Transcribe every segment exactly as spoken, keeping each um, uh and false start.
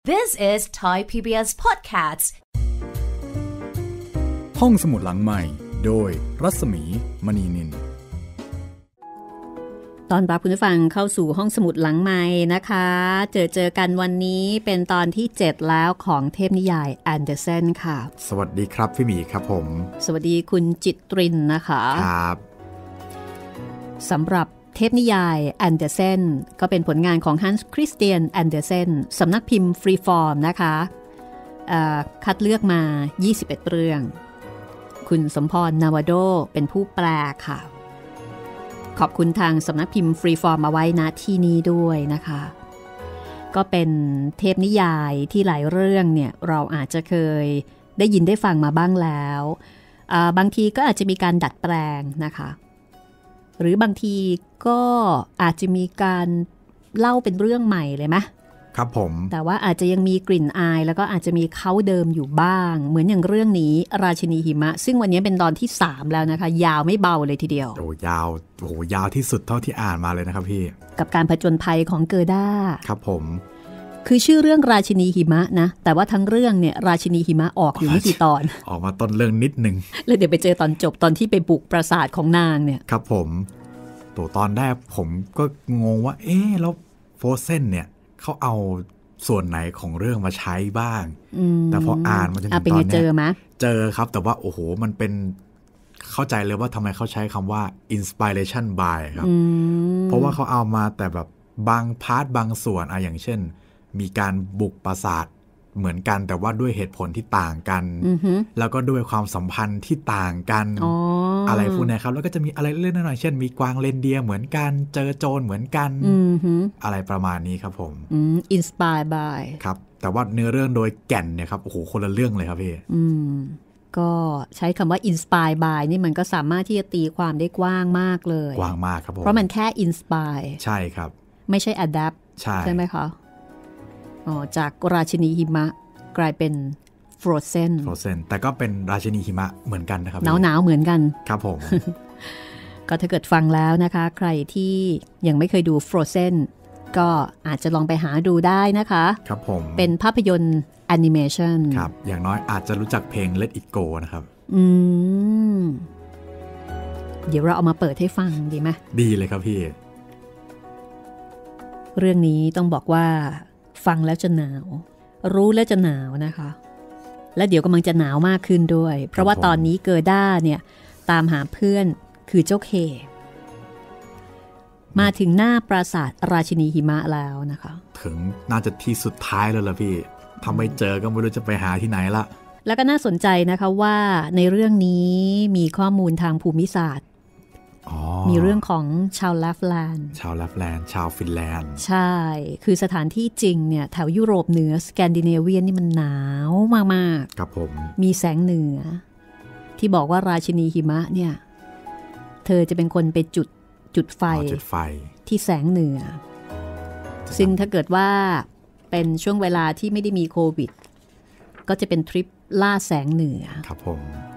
This is Thai พี บี เอส Podcast ห้องสมุดหลังใหม่โดยรัศมีมณีนินตอนรับคุณผู้ฟังเข้าสู่ห้องสมุดหลังใหม่นะคะเจอเจอกันวันนี้เป็นตอนที่เจ็ดแล้วของเทพนิยายแอนเดอร์เซนค่ะสวัสดีครับพี่หมีครับผมสวัสดีคุณจิตรินนะคะครับสำหรับเทพนิยายแอนเดอร์เซนก็เป็นผลงานของฮันส์คริสเตียนแอนเดอร์เซนสำนักพิมพ์ฟรีฟอร์มนะคะคัดเลือกมายี่สิบเอ็ดเรื่องคุณสมพรนาวาโดเป็นผู้แปลค่ะขอบคุณทางสำนักพิมพ์ฟรีฟอร์มมาไว้ณที่นี้ด้วยนะคะก็เป็นเทพนิยายที่หลายเรื่องเนี่ยเราอาจจะเคยได้ยินได้ฟังมาบ้างแล้วบางทีก็อาจจะมีการดัดแปลงนะคะหรือบางทีก็อาจจะมีการเล่าเป็นเรื่องใหม่เลยไหมครับผมแต่ว่าอาจจะยังมีกลิ่นอายแล้วก็อาจจะมีเค้าเดิมอยู่บ้างเหมือนอย่างเรื่องนี้ราชินีหิมะซึ่งวันนี้เป็นตอนที่สามแล้วนะคะยาวไม่เบาเลยทีเดียวโอ้ยาวโอ้ยาวที่สุดเท่าที่อ่านมาเลยนะครับพี่กับการผจญภัยของเกอร์ด้าครับผมคือชื่อเรื่องราชินีหิมะนะแต่ว่าทั้งเรื่องเนี่ยราชินีหิมะออกอยู่ไม่กี่ตอนออกมาต้นเรื่องนิดนึงแล้วเดี๋ยวไปเจอตอนจบตอนที่ไปบุกปราสาทของนางเนี่ยครับผมตัวตอนแรกผมก็งงว่าเอ๊ะแล้วโฟร์เซนเนี่ยเขาเอาส่วนไหนของเรื่องมาใช้บ้างแต่พออ่านมาจนถึงตอนนี้เจอไหมเจอครับแต่ว่าโอ้โหมันเป็นเข้าใจเลยว่าทำไมเขาใช้คำว่า inspiration by ครับเพราะว่าเขาเอามาแต่แบบบางพาร์ทบางส่วนอะอย่างเช่นมีการบุกปราสาทเหมือนกันแต่ว่าด้วยเหตุผลที่ต่างกันแล้วก็ด้วยความสัมพันธ์ที่ต่างกัน อ, อะไรพวกนี้ครับแล้วก็จะมีอะไรเล่นๆหน่อยเช่นมีกวางเรนเดียร์เหมือนกันเจอโจรเหมือนกัน อ, อะไรประมาณนี้ครับผมอินสปายบายครับแต่ว่าเนื้อเรื่องโดยแก่นเนี่ยครับโอ้โหคนละเรื่องเลยครับพี่ก็ใช้คำว่า inspire by นี่มันก็สามารถที่จะตีความได้กว้างมากเลยกว้างมากครับผมเพราะมันแค่ inspire ใช่ครับไม่ใช่ adapt ใช่ใช่ไหมคะอ๋อจากราชินีหิมะกลายเป็น Frozen Frozen แต่ก็เป็นราชินีหิมะเหมือนกันนะครับหนาวหนาวเหมือนกันครับผมก็ถ้าเกิดฟังแล้วนะคะใครที่ยังไม่เคยดู Frozen ก็อาจจะลองไปหาดูได้นะคะครับผมเป็นภาพยนตร์แอนิเมชันครับอย่างน้อยอาจจะรู้จักเพลง Let It Go นะครับอืมเดี๋ยวเราเอามาเปิดให้ฟังดีไหมดีเลยครับพี่เรื่องนี้ต้องบอกว่าฟังแล้วจะหนาวรู้แล้วจะหนาวนะคะและเดี๋ยวกำลังจะหนาวมากขึ้นด้วยเพราะว่าตอนนี้เกอร์ด้าเนี่ยตามหาเพื่อนคือเจ้าเคมาถึงหน้าปราสาทราชินีหิมะแล้วนะคะถึงน่าจะที่สุดท้ายแล้วล่ะพี่ทำไมเจอก็ไม่รู้จะไปหาที่ไหนละแล้วก็น่าสนใจนะคะว่าในเรื่องนี้มีข้อมูลทางภูมิศาสตร์มีเรื่องของชาวแลฟแลนด์ชาวแลฟแลนด์ชาวฟินแลนด์ใช่คือสถานที่จริงเนี่ยแถวยุโรปเหนือสแกนดิเนเวียนนี่มันหนาวมากๆครับผมมีแสงเหนือที่บอกว่าราชินีหิมะเนี่ยเธอจะเป็นคนไปจุดจุดไฟจุดไฟที่แสงเหนือซึ่งถ้าเกิดว่าเป็นช่วงเวลาที่ไม่ได้มีโควิดก็จะเป็นทริปล่าแสงเหนือครับผม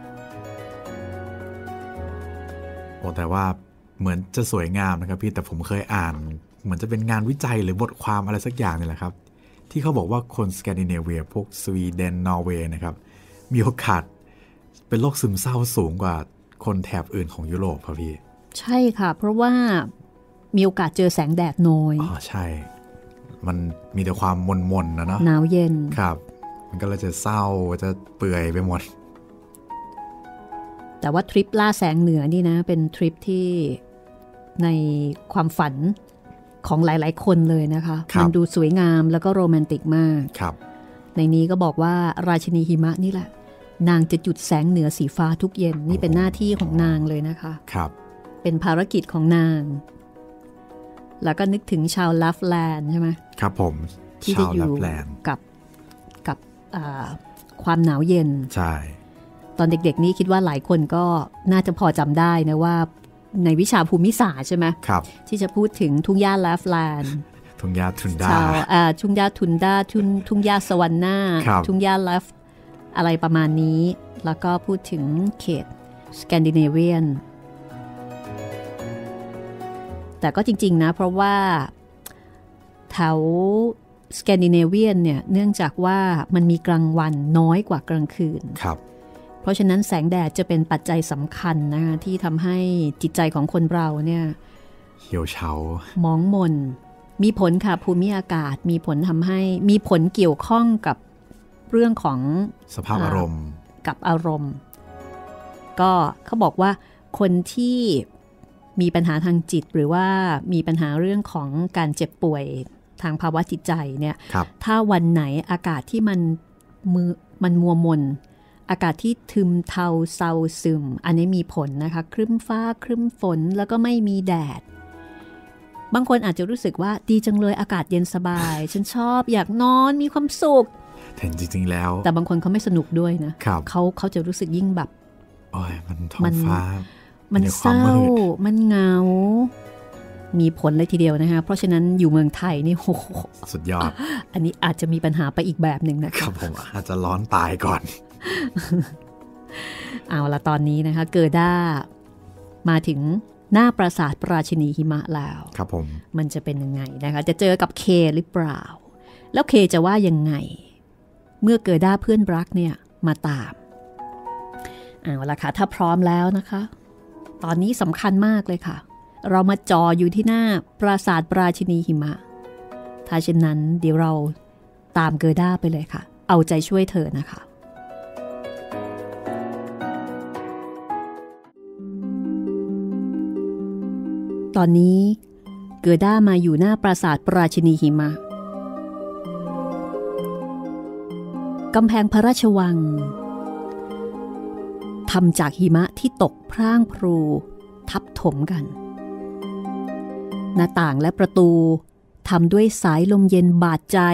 โอ้แต่ว่าเหมือนจะสวยงามนะครับพี่แต่ผมเคยอ่านเหมือนจะเป็นงานวิจัยหรือบทความอะไรสักอย่างนี่แหละครับที่เขาบอกว่าคนสแกนดิเนเวียพวกสวีเดนนอร์เวย์นะครับมีโอกาสเป็นโรคซึมเศร้าสูงกว่าคนแถบอื่นของยุโรปครับพี่ใช่ค่ะเพราะว่ามีโอกาสเจอแสงแดดน้อยอ๋อใช่มันมีแต่ความมนๆนะเนาะหนาวเย็นครับมันก็เลยจะเศร้าจะเปื่อยไปหมดแต่ว่าทริปล่าแสงเหนือนี่นะเป็นทริปที่ในความฝันของหลายๆคนเลยนะคะมันดูสวยงามแล้วก็โรแมนติกมากครับในนี้ก็บอกว่าราชินีหิมะนี่แหละนางจะจุดแสงเหนือสีฟ้าทุกเย็นนี่เป็นหน้าที่ของนางเลยนะคะครับเป็นภารกิจของนางแล้วก็นึกถึงชาวลัฟแลนด์ใช่ไหมครับผมที่จะอยู่กับกับความหนาวเย็นใช่ตอนเด็กๆนี้คิดว่าหลายคนก็น่าจะพอจำได้นะว่าในวิชาภูมิศาสตร์ใช่ไหมครับที่จะพูดถึงทุ่งหญ้าลัฟแลนด์ทุ่งหญ้าทุนดาทุ่งหญ้าทุนดาทุ่งทุ่งหญ้าสวรรค์หน้าทุ่งหญ้าลัฟอะไรประมาณนี้แล้วก็พูดถึงเขตสแกนดิเนเวียนแต่ก็จริงๆนะเพราะว่าแถวสแกนดิเนเวียนเนี่ยเนื่องจากว่ามันมีกลางวันน้อยกว่ากลางคืนครับเพราะฉะนั้นแสงแดดจะเป็นปัจจัยสำคัญนะคะที่ทำให้จิตใจของคนเราเนี่ยเหี่ยวเฉามองมนมีผลค่ะภูมิอากาศมีผลทำให้มีผลเกี่ยวข้องกับเรื่องของสภาพอารมณ์กับอารมณ์ก็เขาบอกว่าคนที่มีปัญหาทางจิตหรือว่ามีปัญหาเรื่องของการเจ็บป่วยทางภาวะจิตใจเนี่ยถ้าวันไหนอากาศที่มันมือมันมัวมนอากาศที่ทึมเทาเซาซึมอันนี้มีผลนะคะครึ้มฟ้าครึ้มฝนแล้วก็ไม่มีแดดบางคนอาจจะรู้สึกว่าดีจังเลยอากาศเย็นสบายฉันชอบอยากนอนมีความสุขแต่จริงๆแล้วแต่บางคนเขาไม่สนุกด้วยนะเขาเขาจะรู้สึกยิ่งแบบโอ้ยมันท้องฟ้ามันเศร้ามันเหงามีผลเลยทีเดียวนะคะเพราะฉะนั้นอยู่เมืองไทยนี่โหสุดยอดอันนี้อาจจะมีปัญหาไปอีกแบบหนึ่งนะครับผมอาจจะร้อนตายก่อนเอาละตอนนี้นะคะเกิดด้ามาถึงหน้าปราสาทราชินีหิมะแล้วครับผมมันจะเป็นยังไงนะคะจะเจอกับเคหรือเปล่าแล้วเคจะว่ายังไงเมื่อเกิดด้าเพื่อนรักเนี่ยมาตามเอาละค่ะถ้าพร้อมแล้วนะคะตอนนี้สำคัญมากเลยค่ะเรามาจออยู่ที่หน้าปราสาทราชินีหิมะถ้าเช่นนั้นเดี๋ยวเราตามเกิดด้าไปเลยค่ะเอาใจช่วยเธอนะคะตอนนี้เกิดด้ามาอยู่หน้าปราสาทราชินีหิมะกำแพงพระราชวังทำจากหิมะที่ตกพร่างพรูทับถมกันหน้าต่างและประตูทำด้วยสายลมเย็นบาดใจ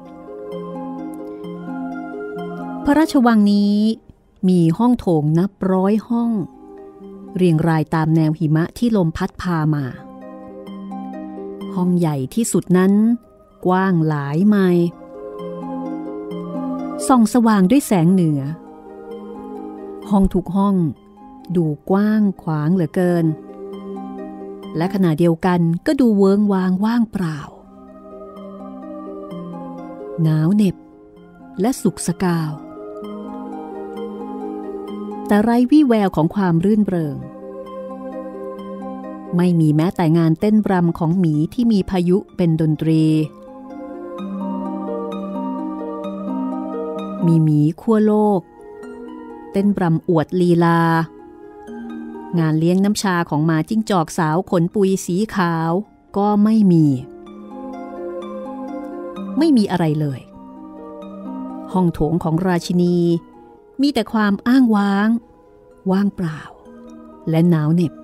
พระราชวังนี้มีห้องโถงนับร้อยห้องเรียงรายตามแนวหิมะที่ลมพัดพามาห้องใหญ่ที่สุดนั้นกว้างหลายไมล์ส่องสว่างด้วยแสงเหนือห้องทุกห้องดูกว้างขวางเหลือเกินและขณะเดียวกันก็ดูเวิ้งว้างว่างเปล่าหนาวเหน็บและสุขสกาวแต่ไร้วี่แววของความรื่นเริงไม่มีแม้แต่งานเต้นรำของหมีที่มีพายุเป็นดนตรีมีหมีขั้วโลกเต้นรำอวดลีลางานเลี้ยงน้ำชาของหมาจิ้งจอกสาวขนปุยสีขาวก็ไม่มีไม่มีอะไรเลยห้องโถงของราชินีมีแต่ความอ้างว้างว่างเปล่าและหนาวเหน็บ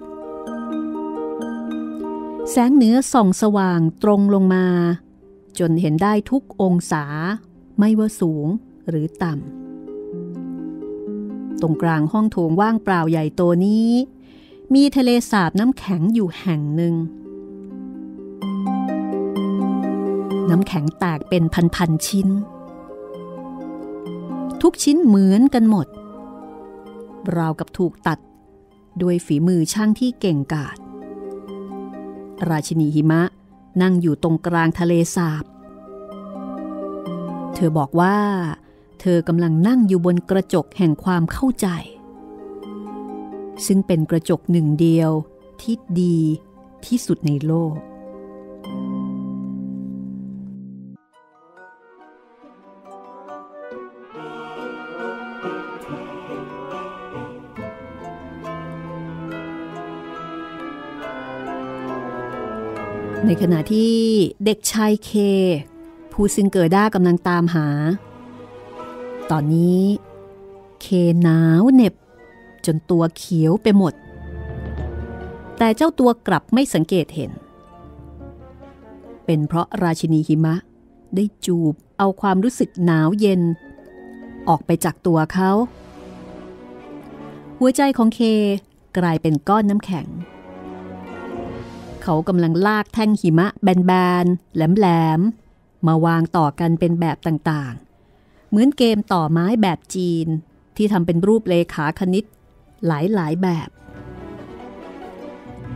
แสงเหนือส่องสว่างตรงลงมาจนเห็นได้ทุกองศาไม่ว่าสูงหรือต่ำตรงกลางห้องโถงว่างเปล่าใหญ่โตนี้มีทะเลสาบน้ำแข็งอยู่แห่งหนึ่งน้ำแข็งแตกเป็นพันๆชิ้นทุกชิ้นเหมือนกันหมดราวกับถูกตัดด้วยฝีมือช่างที่เก่งกาจราชินีหิมะนั่งอยู่ตรงกลางทะเลสาบเธอบอกว่าเธอกำลังนั่งอยู่บนกระจกแห่งความเข้าใจซึ่งเป็นกระจกหนึ่งเดียวที่ดีที่สุดในโลกในขณะที่เด็กชายเคผู้ซึ่งเกิดด้ากำลังตามหาตอนนี้เคหนาวเหน็บจนตัวเขียวไปหมดแต่เจ้าตัวกลับไม่สังเกตเห็นเป็นเพราะราชินีหิมะได้จูบเอาความรู้สึกหนาวเย็นออกไปจากตัวเขาหัวใจของเคกลายเป็นก้อนน้ำแข็งเขากำลังลากแท่งหิมะแบนๆแหลมๆมาวางต่อกันเป็นแบบต่างๆเหมือนเกมต่อไม้แบบจีนที่ทำเป็นรูปเลขาคณิตหลายๆแบบ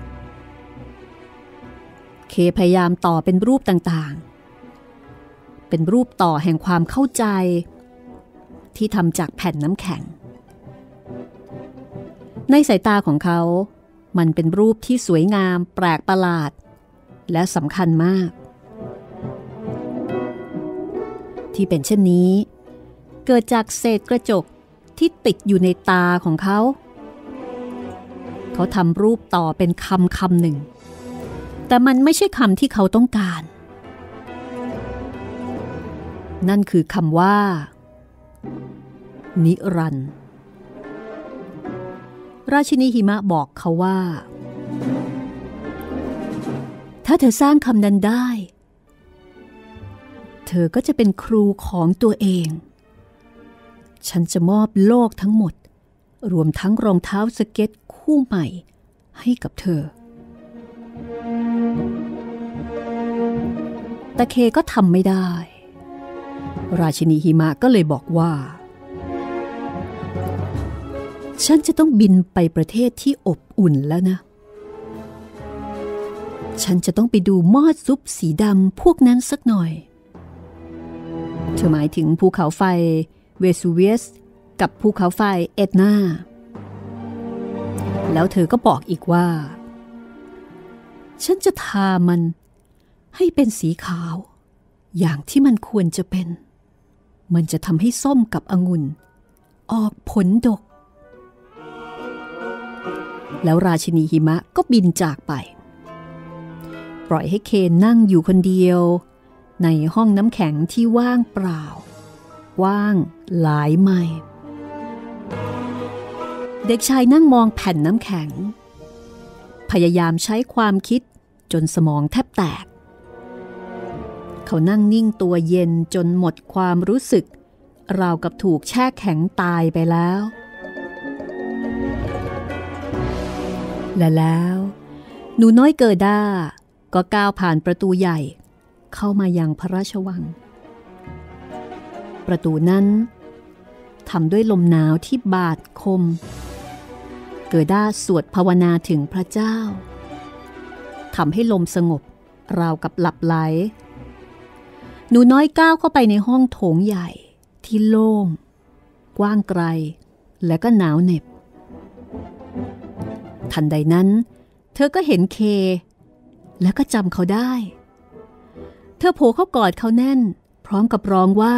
เคพยายามต่อเป็นรูปต่างๆเป็นรูปต่อแห่งความเข้าใจที่ทำจากแผ่นน้ำแข็งในสายตาของเขามันเป็นรูปที่สวยงามแปลกประหลาดและสำคัญมากที่เป็นเช่นนี้เกิดจากเศษกระจกที่ติดอยู่ในตาของเขาเขาทำรูปต่อเป็นคำคำหนึ่งแต่มันไม่ใช่คำที่เขาต้องการนั่นคือคำว่านิรันดร์ราชินีหิมะบอกเขาว่าถ้าเธอสร้างคำนั้นได้เธอก็จะเป็นครูของตัวเองฉันจะมอบโลกทั้งหมดรวมทั้งรองเท้าสเก็ตคู่ใหม่ให้กับเธอแต่เคก็ทำไม่ได้ราชินีหิมะก็เลยบอกว่าฉันจะต้องบินไปประเทศที่อบอุ่นแล้วนะฉันจะต้องไปดูมอดซุปสีดำพวกนั้นสักหน่อยเธอหมายถึงภูเขาไฟเวซูเวียสกับภูเขาไฟเอ็ดนาแล้วเธอก็บอกอีกว่าฉันจะทามันให้เป็นสีขาวอย่างที่มันควรจะเป็นมันจะทำให้ส้มกับองุ่นออกผลดกแล้วราชินีหิมะก็บินจากไปปล่อยให้เคนนั่งอยู่คนเดียวในห้องน้ำแข็งที่ว่างเปล่าว่างหลายไมล์เด็กชายนั่งมองแผ่นน้ำแข็งพยายามใช้ความคิดจนสมองแทบแตกเขานั่งนิ่งตัวเย็นจนหมดความรู้สึกราวกับถูกแช่แข็งตายไปแล้วและแล้วหนูน้อยเกิด้าก็ก้าวผ่านประตูใหญ่เข้ามายังพระราชวังประตูนั้นทำด้วยลมหนาวที่บาดคมเกิด้าสวดภาวนาถึงพระเจ้าทำให้ลมสงบราวกับหลับไหลหนูน้อยก้าวเข้าไปในห้องโถงใหญ่ที่โล่งกว้างไกลและก็หนาวเหน็บทันใดนั้นเธอก็เห็นเคและก็จำเขาได้เธอโผล่เข้ากอดเขาแน่นพร้อมกับร้องว่า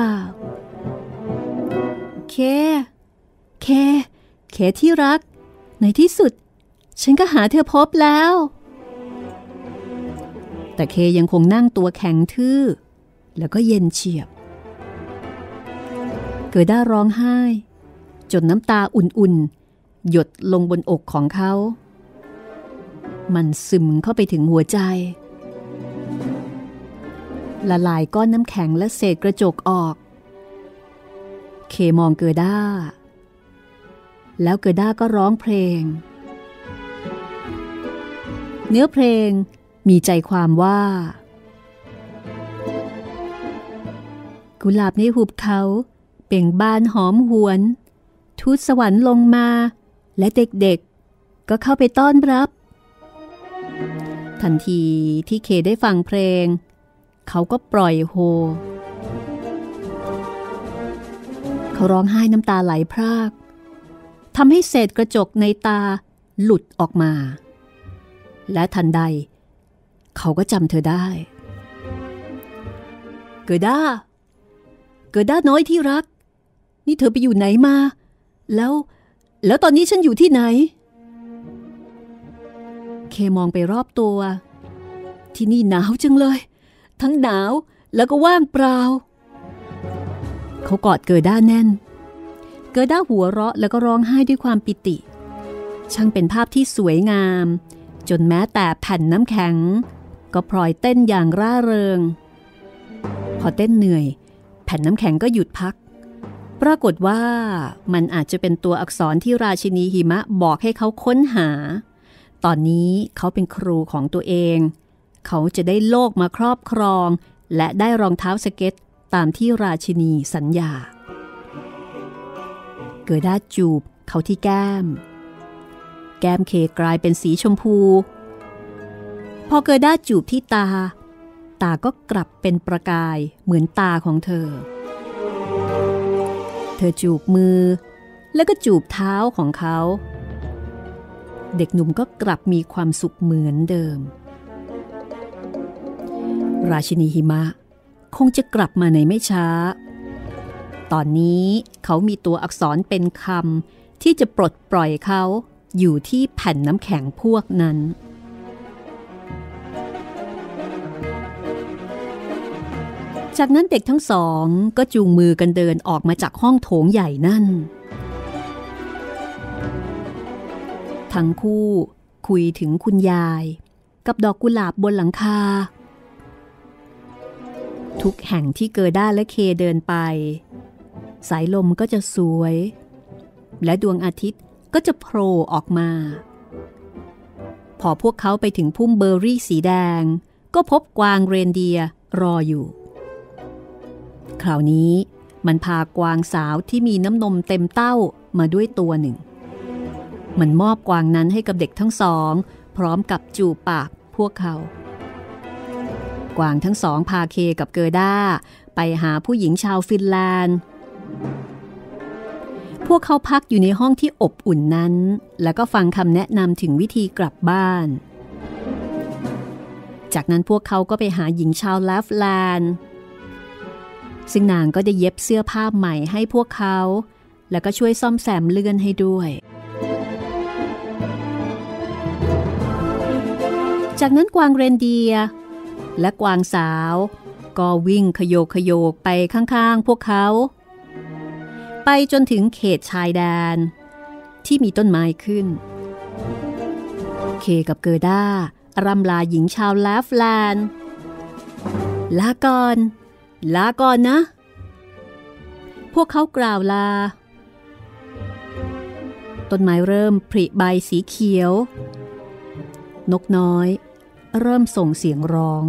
เคเคเคที่รักในที่สุดฉันก็หาเธอพบแล้วแต่เคยังคงนั่งตัวแข็งทื่อแล้วก็เย็นเฉียบเกิด้าร้องไห้จนน้ำตาอุ่นๆหยดลงบนอกของเขามันซึมเข้าไปถึงหัวใจละลายก้อนน้ำแข็งและเศษกระจกออกเคมองเกิด้าแล้วเกิด้าก็ร้องเพลงเนื้อเพลงมีใจความว่ากุหลาบในหุบเขาเบ่งบานหอมหวนทูตสวรรค์ลงมาและเด็กๆก็เข้าไปต้อนรับทันทีที่เคได้ฟังเพลงเขาก็ปล่อยโฮเขาร้องไห้น้ำตาไหลพรากทำให้เศษกระจกในตาหลุดออกมาและทันใดเขาก็จำเธอได้เกิด้าเกิด้าน้อยที่รักนี่เธอไปอยู่ไหนมาแล้วแล้วตอนนี้ฉันอยู่ที่ไหนเคมองไปรอบตัวที่นี่หนาวจังเลยทั้งหนาวแล้วก็ว่างเปล่าเขากอดเกิด้าแน่นเกิด้าหัวเราะแล้วก็ร้องไห้ด้วยความปิติช่างเป็นภาพที่สวยงามจนแม้แต่แผ่นน้ำแข็งก็พลอยเต้นอย่างร่าเริงพอเต้นเหนื่อยแผ่นน้ำแข็งก็หยุดพักปรากฏว่ามันอาจจะเป็นตัวอักษรที่ราชินีหิมะบอกให้เขาค้นหาตอนนี้เขาเป็นครูของตัวเองเขาจะได้โลกมาครอบครองและได้รองเท้าสเก็ตตามที่ราชินีสัญญาเกิด้าจูบเขาที่แก้มแก้มเคกลายเป็นสีชมพูพอเกิด้าจูบที่ตาตาก็กลับเป็นประกายเหมือนตาของเธอเธอจูบมือแล้วก็จูบเท้าของเขาเด็กหนุ่มก็กลับมีความสุขเหมือนเดิมราชินีหิมะคงจะกลับมาในไม่ช้าตอนนี้เขามีตัวอักษรเป็นคำที่จะปลดปล่อยเขาอยู่ที่แผ่นน้ำแข็งพวกนั้นจากนั้นเด็กทั้งสองก็จูงมือกันเดินออกมาจากห้องโถงใหญ่นั่นทั้งคู่คุยถึงคุณยายกับดอกกุหลาบบนหลังคาทุกแห่งที่เกอด้าและเคเดินไปสายลมก็จะสวยและดวงอาทิตย์ก็จะโผล่ออกมาพอพวกเขาไปถึงพุ่มเบอร์รี่สีแดงก็พบกวางเรนเดียร์รออยู่คราวนี้มันพากวางสาวที่มีน้ำนมเต็มเต้ามาด้วยตัวหนึ่งมันมอบกวางนั้นให้กับเด็กทั้งสองพร้อมกับจูบปากพวกเขากวางทั้งสองพาเคกับเกอด้าไปหาผู้หญิงชาวฟินแลนด์พวกเขาพักอยู่ในห้องที่อบอุ่นนั้นแล้วก็ฟังคำแนะนำถึงวิธีกลับบ้านจากนั้นพวกเขาก็ไปหาหญิงชาวแลฟแลนด์ซึ่งนางก็ได้เย็บเสื้อผ้าใหม่ให้พวกเขาแล้วก็ช่วยซ่อมแซมเลื่อนให้ด้วยจากนั้นกวางเรนเดียร์และกวางสาวก็วิ่งขโยกขโยกไปข้างๆพวกเขาไปจนถึงเขตชายแดนที่มีต้นไม้ขึ้นเคกับเกอด้ารำลาหญิงชาวแลฟแลนด์ลาก่อนลาก่อนนะพวกเขากล่าวลาต้นไม้เริ่มผลิใบสีเขียวนกน้อยเริ่มส่งเสียงร้อง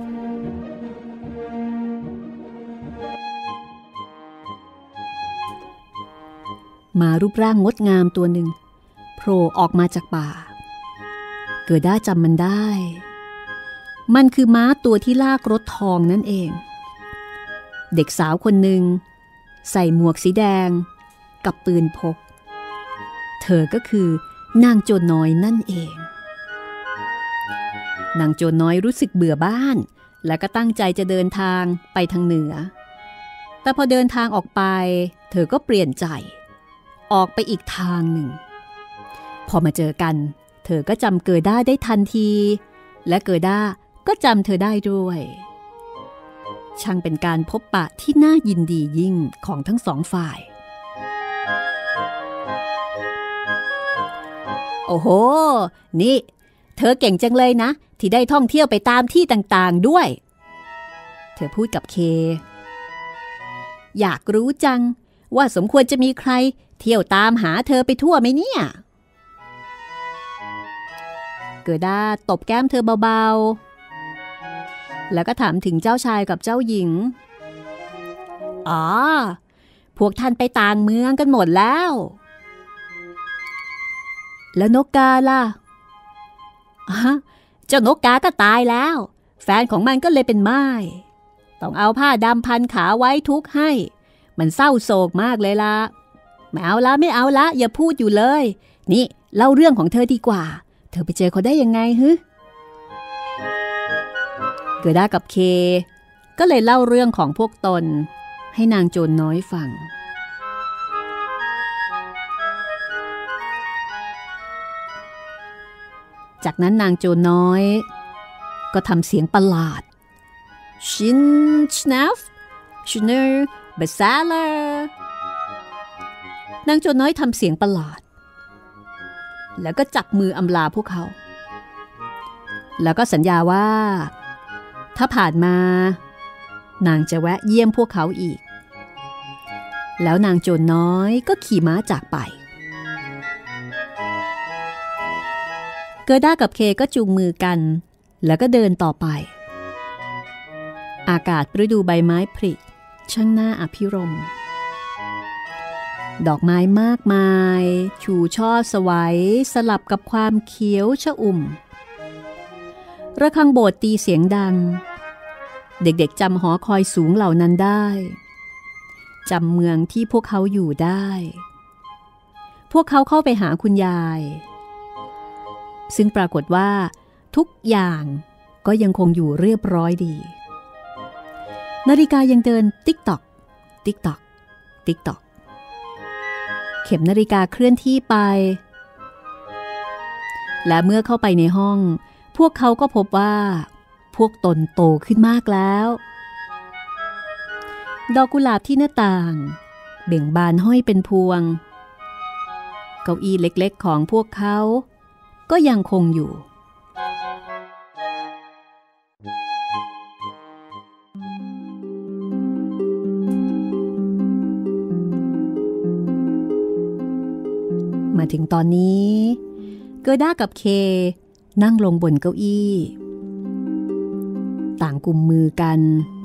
มารูปร่างงดงามตัวหนึ่งโผล่ออกมาจากป่าเกิดได้จำมันได้มันคือม้าตัวที่ลากรถทองนั่นเองเด็กสาวคนหนึ่งใส่หมวกสีแดงกับปืนพกเธอก็คือนางโจรน้อยนั่นเองนางโจรน้อยรู้สึกเบื่อบ้านและก็ตั้งใจจะเดินทางไปทางเหนือแต่พอเดินทางออกไปเธอก็เปลี่ยนใจออกไปอีกทางหนึ่งพอมาเจอกันเธอก็จำเกอด้าได้ทันทีและเกอด้าก็จำเธอได้ด้วยช่างเป็นการพบปะที่น่ายินดียิ่งของทั้งสองฝ่ายโอ้โหนี่เธอเก่งจังเลยนะที่ได้ท่องเที่ยวไปตามที่ต่างๆด้วยเธอพูดกับเคอยากรู้จังว่าสมควรจะมีใครเที่ยวตามหาเธอไปทั่วไหมเนี่ยเกอด้าตบแก้มเธอเบาๆแล้วก็ถามถึงเจ้าชายกับเจ้าหญิงอ๋อพวกท่านไปต่างเมืองกันหมดแล้วแล้วนกกาล่ะเจ้านกกาก็ตายแล้วแฟนของมันก็เลยเป็นม่ายต้องเอาผ้าดำพันขาไว้ทุกข์ให้มันเศร้าโศกมากเลยล่ะไม่เอาละไม่เอาละอย่าพูดอยู่เลยนี่เล่าเรื่องของเธอดีกว่าเธอไปเจอเขาได้ยังไงฮึเกอด้ากับเคก็เลยเล่าเรื่องของพวกตนให้นางโจรน้อยฟังจากนั้นนางโจรน้อยก็ทำเสียงประหลาดชินชนาฟชเนอร์เบซาเลอร์นางโจรน้อยทำเสียงประหลาดแล้วก็จับมืออำลาพวกเขาแล้วก็สัญญาว่าถ้าผ่านมานางจะแวะเยี่ยมพวกเขาอีกแล้วนางโจรน้อยก็ขี่ม้าจากไปเกอด้ากับเคก็จูงมือกันแล้วก็เดินต่อไปอากาศฤดูใบไม้ผลิช่างน่าอภิรมย์ดอกไม้มากมายชูช่อสวยสลับกับความเขียวชอุ่มระฆังโบสถ์ตีเสียงดังเด็กๆจำหอคอยสูงเหล่านั้นได้จำเมืองที่พวกเขาอยู่ได้พวกเขาเข้าไปหาคุณยายซึ่งปรากฏว่าทุกอย่างก็ยังคงอยู่เรียบร้อยดีนาฬิกายังเดินติ๊กตอกติ๊กตอกติ๊กตอกเข็มนาฬิกาเคลื่อนที่ไปและเมื่อเข้าไปในห้องพวกเขาก็พบว่าพวกตนโตขึ้นมากแล้วดอกกุหลาบที่หน้าต่างเบ่งบานห้อยเป็นพวงเก้าอี้เล็กๆของพวกเขาก็ยังคงอยู่มาถึงตอนนี้เกอร์ด้ากับเคนั่งลงบนเก้าอี้ต่างกุมมือกัน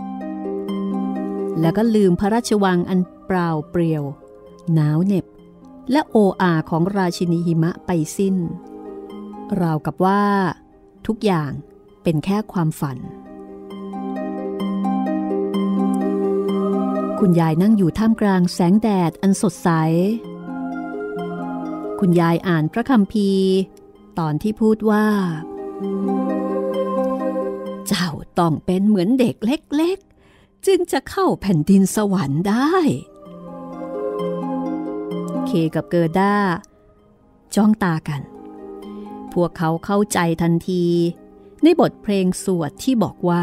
แล้วก็ลืมพระราชวังอันเปล่าเปลี่ยวหนาวเหน็บและโออาของราชินีหิมะไปสิ้นราวกับว่าทุกอย่างเป็นแค่ความฝันคุณยายนั่งอยู่ท่ามกลางแสงแดดอันสดใสคุณยายอ่านพระคัมภีร์ตอนที่พูดว่าเจ้าต้องเป็นเหมือนเด็กเล็กๆจึงจะเข้าแผ่นดินสวรรค์ได้เคกับเกอร์ด้าจ้องตากันพวกเขาเข้าใจทันทีในบทเพลงสวดที่บอกว่า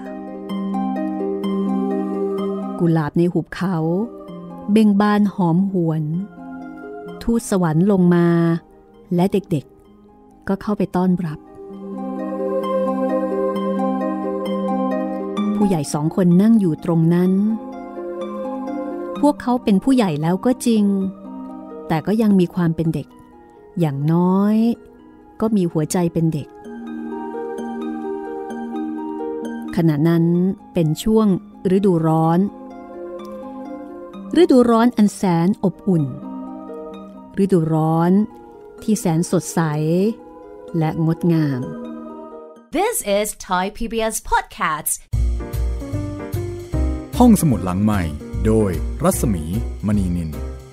กุหลาบในหุบเขาเบ่งบานหอมหวนทูตสวรรค์ลงมาและเด็กๆก็เข้าไปต้อนรับผู้ใหญ่สองคนนั่งอยู่ตรงนั้นพวกเขาเป็นผู้ใหญ่แล้วก็จริงแต่ก็ยังมีความเป็นเด็กอย่างน้อยก็มีหัวใจเป็นเด็กขณะนั้นเป็นช่วงฤดูร้อนฤดูร้อนอันแสนอบอุ่นฤดูร้อนที่แสนสดใสและงดงาม This is Thai พี บี เอส Podcast ห้องสมุดหลังใหม่โดยรัศมีมณีนิน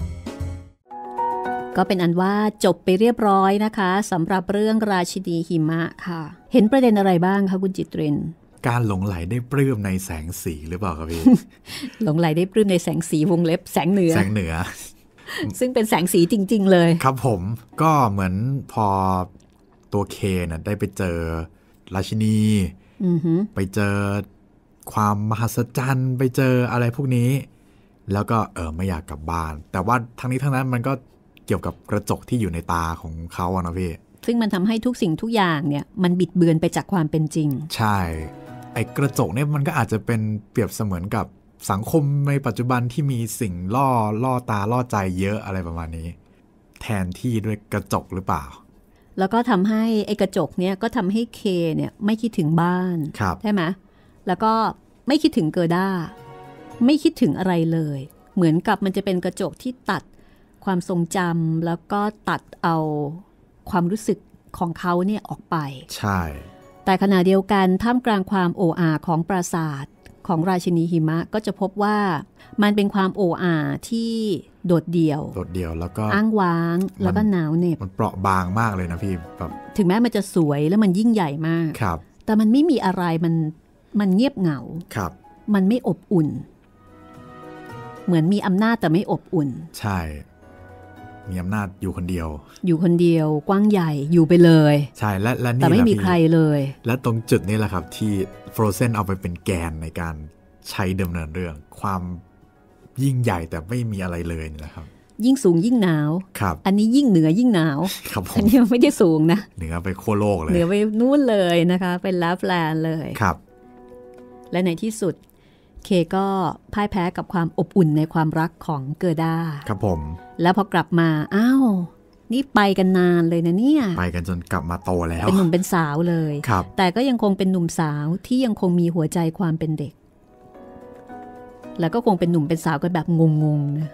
ก็เป็นอันว่าจบไปเรียบร้อยนะคะสำหรับเรื่องราชินีหิมะค่ะเห็นประเด็นอะไรบ้างคะคุณจิตรินการหลงไหลได้ปลื้มในแสงสีหรือเปล่าครับพี่หลงไหลได้ปลื้มในแสงสีวงเล็บแสงเหนือแสงเหนือซึ่งเป็นแสงสีจริงๆเลยครับผมก็เหมือนพอตัวเคน่ะได้ไปเจอราชินีไปเจอความมหัศจรรย์ไปเจออะไรพวกนี้แล้วก็เออไม่อยากกลับบ้านแต่ว่าทั้งนี้ทั้งนั้นมันก็เกี่ยวกับกระจกที่อยู่ในตาของเขาอะนะพี่ซึ่งมันทำให้ทุกสิ่งทุกอย่างเนี่ยมันบิดเบือนไปจากความเป็นจริงใช่ไอ้กระจกเนี่ยมันก็อาจจะเป็นเปรียบเสมือนกับสังคมในปัจจุบันที่มีสิ่งล่อล่อตาล่อใจเยอะอะไรประมาณนี้แทนที่ด้วยกระจกหรือเปล่าแล้วก็ทำให้ไอ้กระจกเนี่ยก็ทำให้เคเนี่ยไม่คิดถึงบ้านใช่ไหมแล้วก็ไม่คิดถึงเกอร์ด้าไม่คิดถึงอะไรเลยเหมือนกับมันจะเป็นกระจกที่ตัดความทรงจำแล้วก็ตัดเอาความรู้สึกของเขาเนี่ยออกไปใช่แต่ขณะเดียวกันท่ามกลางความโอ้อาของปราสาทของราชินีหิมะก็จะพบว่ามันเป็นความโอ้อาที่โดดเดี่ยวโดดเดี่ยวแล้วก็อ้างว้างแล้วก็หนาวเหน็บมันเปราะบางมากเลยนะพี่แบบถึงแม้มันจะสวยแล้วมันยิ่งใหญ่มากครับแต่มันไม่มีอะไรมันมันเงียบเหงาครับมันไม่อบอุ่นเหมือนมีอำนาจแต่ไม่อบอุ่นใช่มีอำนาจอยู่คนเดียวอยู่คนเดียวกว้างใหญ่อยู่ไปเลยใช่และและนี่แต่ไม่มีใครเลยและตรงจุดนี้แหละครับที่ Frozen เอาไปเป็นแกนในการใช้ดำเนินเรื่องความยิ่งใหญ่แต่ไม่มีอะไรเลยนี่แหละครับยิ่งสูงยิ่งหนาวครับอันนี้ยิ่งเหนือยิ่งหนาวครับผมอันนี้ไม่ได้สูงนะเหนือไปขั้วโลกเลยเหนือไปนู่นเลยนะคะเป็นลับแลนด์เลยครับและในที่สุดเคก็พ่ายแพ้กับความอบอุ่นในความรักของเกอร์ด้าครับผมแล้วพอกลับมาอ้าวนี่ไปกันนานเลยนะเนี่ยไปกันจนกลับมาโตแล้วเป็นหนุ่มเป็นสาวเลยครับแต่ก็ยังคงเป็นหนุ่มสาวที่ยังคงมีหัวใจความเป็นเด็กแล้วก็คงเป็นหนุ่มเป็นสาวกันแบบงงๆนะ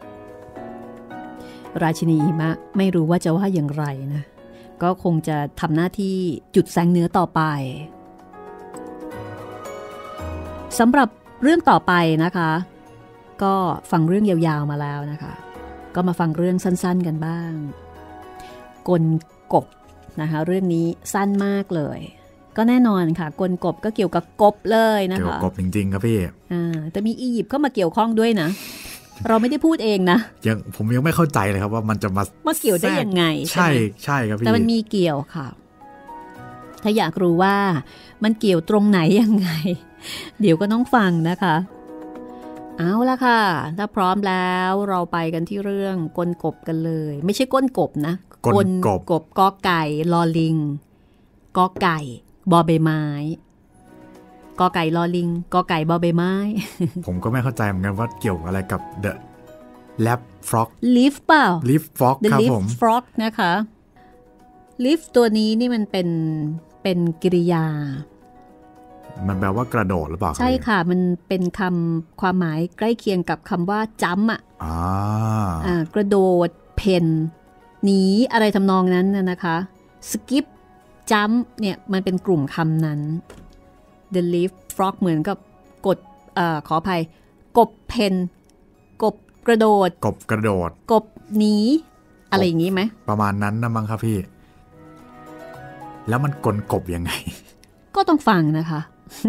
ราชินีหิมะไม่รู้ว่าจะว่าอย่างไรนะก็คงจะทำหน้าที่จุดแสงเหนือต่อไปสำหรับเรื่องต่อไปนะคะก็ฟังเรื่องยาวๆมาแล้วนะคะก็มาฟังเรื่องสั้นๆกันบ้างกลกบนะคะเรื่องนี้สั้นมากเลยก็แน่นอนค่ะกลกบก็เกี่ยวกับกบเลยนะคะเกี่ยวกับกบจริงๆครับพี่อ่าแต่มีอียิปต์เข้ามาเกี่ยวข้องด้วยนะเราไม่ได้พูดเองนะยังผมยังไม่เข้าใจเลยครับว่ามันจะมามาเกี่ยวได้ยังไงใช่ใช่ครับพี่แต่มันมีเกี่ยวค่ะถ้าอยากรู้ว่ามันเกี่ยวตรงไหนยังไงเดี๋ยวก็ต้องฟังนะคะเอาละค่ะถ้าพร้อมแล้วเราไปกันที่เรื่องกลกบกันเลยไม่ใช่ก้นกบนะกลกบกบกอไก่ลอลิงกอไก่บอใบไม้กอไก่ลอลิงกอไก่บอใบไม้ผมก็ไม่เข้าใจเหมือนกันว่าเกี่ยวอะไรกับ The Lap Frog Leaf เปล่า Leaf Frog ครับผม Leaf Frog นะคะ Leaf ตัวนี้นี่มันเป็นเป็นกริยามันแปลว่ากระโดดหรือเปล่าใช่ค่ะมันเป็นคำความหมายใกล้เคียงกับคำว่าจัมป์อ่ะอ่ากระโดดเพนหนีอะไรทำนองนั้นนะคะสกิปจัมป์เนี่ยมันเป็นกลุ่มคำนั้น The leaf frog เหมือนกับกดเอ่อขออภัยกบเพนกบกระโดดกบกระโดดกบหนีอะไรอย่างนี้ไหมประมาณนั้นนะมั้งครับพี่แล้วมันกลกบยังไงก็ต้องฟังนะคะ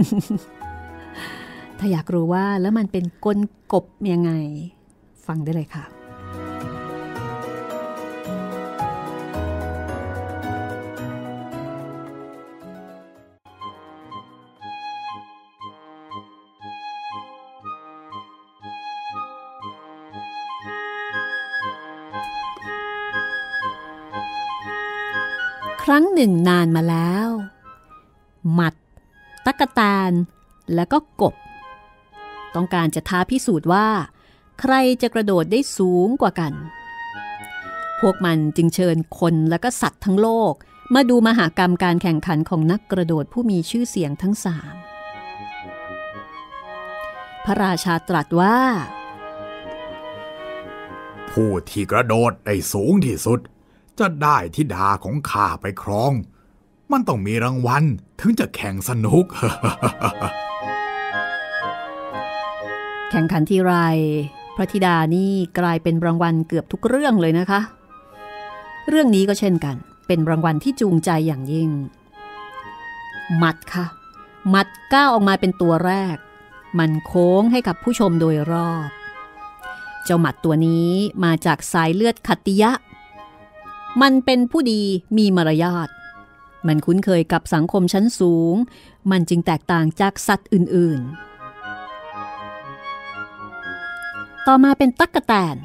ถ้าอยากรู้ว่าแล้วมันเป็นกลกบยังไงฟังได้เลยค่ะครั้งหนึ่งนานมาแล้วหมัดตั๊กแตนและก็กบต้องการจะท้าพิสูจน์ว่าใครจะกระโดดได้สูงกว่ากันพวกมันจึงเชิญคนและก็สัตว์ทั้งโลกมาดูมหกรรมการแข่งขันของนักกระโดดผู้มีชื่อเสียงทั้งสามพระราชาตรัสว่าผู้ที่กระโดดได้สูงที่สุดจะได้ธิดาของข้าไปครองมันต้องมีรางวัลถึงจะแข่งสนุกแข่งขันทีไรพระธิดานี่กลายเป็นรางวัลเกือบทุกเรื่องเลยนะคะเรื่องนี้ก็เช่นกันเป็นรางวัลที่จูงใจอย่างยิ่งหมัดค่ะหมัดก้าวออกมาเป็นตัวแรกมันโค้งให้กับผู้ชมโดยรอบเจ้าหมัดตัวนี้มาจากสายเลือดขัตติยะมันเป็นผู้ดีมีมารยาทมันคุ้นเคยกับสังคมชั้นสูงมันจึงแตกต่างจากสัตว์อื่นๆต่อมาเป็นตั๊กแตน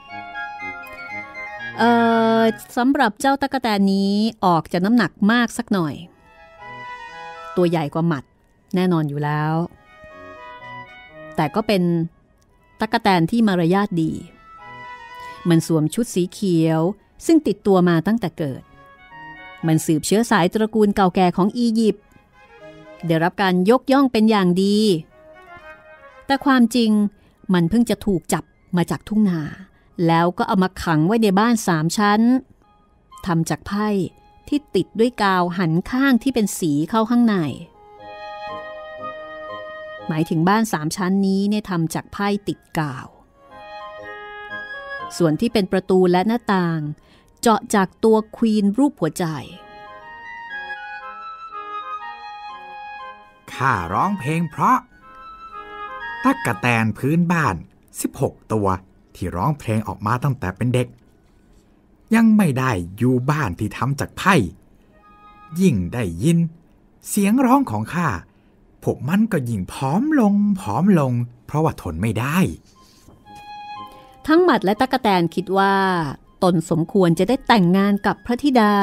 เอ่อสำหรับเจ้าตั๊กแตนนี้ออกจะน้ำหนักมากสักหน่อยตัวใหญ่กว่าหมัดแน่นอนอยู่แล้วแต่ก็เป็นตั๊กแตนที่มารยาทดีมันสวมชุดสีเขียวซึ่งติดตัวมาตั้งแต่เกิดมันสืบเชื้อสายตระกูลเก่าแก่ของอียิปต์ได้รับการยกย่องเป็นอย่างดีแต่ความจริงมันเพิ่งจะถูกจับมาจากทุ่งนาแล้วก็เอามาขังไว้ในบ้านสามชั้นทำจากไพ่ที่ติดด้วยกาวหันข้างที่เป็นสีเข้าข้างในหมายถึงบ้านสามชั้นนี้เนี่ยทำจากไพ่ติดกาวส่วนที่เป็นประตูและหน้าต่างเจาะจากตัวควีนรูปหัวใจข้าร้องเพลงเพราะตั๊กแตนพื้นบ้านสิบหกตัวที่ร้องเพลงออกมาตั้งแต่เป็นเด็กยังไม่ได้อยู่บ้านที่ทำจากไพ่ยิ่งได้ยินเสียงร้องของข้าพวกมันก็ยิ่งผอมลงผอมลงเพราะว่าทนไม่ได้ทั้งหมัดและตั๊กแตนคิดว่าตนสมควรจะได้แต่งงานกับพระธิดา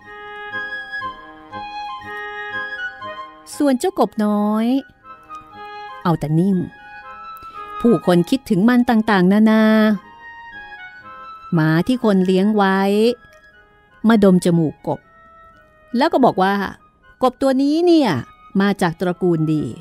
ส่วนเจ้ากบน้อยเอาแต่นิ่งผู้คนคิดถึงมันต่างๆนานาหมาที่คนเลี้ยงไว้มาดมจมูกกบแล้วก็บอกว่ากบตัวนี้เนี่ยมาจากตระกูลดี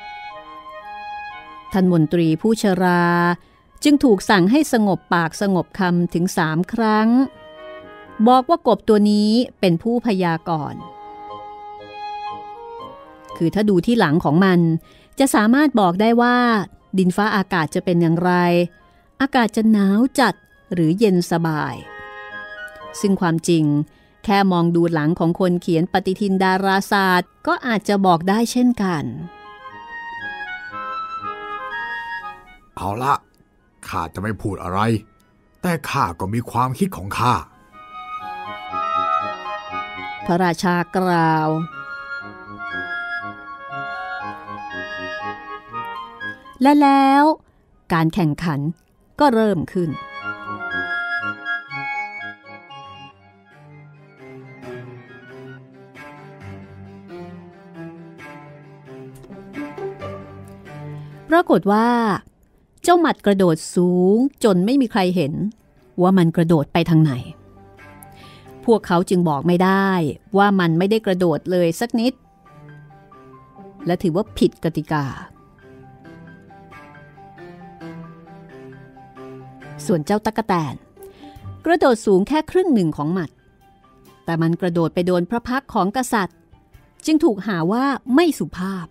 ท่านมนตรีผู้ชราจึงถูกสั่งให้สงบปากสงบคำถึงสามครั้งบอกว่ากบตัวนี้เป็นผู้พยากรณ์คือถ้าดูที่หลังของมันจะสามารถบอกได้ว่าดินฟ้าอากาศจะเป็นอย่างไรอากาศจะหนาวจัดหรือเย็นสบายซึ่งความจริงแค่มองดูหลังของคนเขียนปฏิทินดาราศาสตร์ก็อาจจะบอกได้เช่นกันเอาละข้าจะไม่พูดอะไรแต่ข้าก็มีความคิดของข้าพระราชากล่าวและแล้วการแข่งขันก็เริ่มขึ้นปรากฏว่าเจ้าหมัดกระโดดสูงจนไม่มีใครเห็นว่ามันกระโดดไปทางไหนพวกเขาจึงบอกไม่ได้ว่ามันไม่ได้กระโดดเลยสักนิดและถือว่าผิดกติกาส่วนเจ้าตั๊กแตนกระโดดสูงแค่ครึ่งหนึ่งของหมัดแต่มันกระโดดไปโดนพระพักตร์ของกษัตริย์จึงถูกหาว่าไม่สุภาพ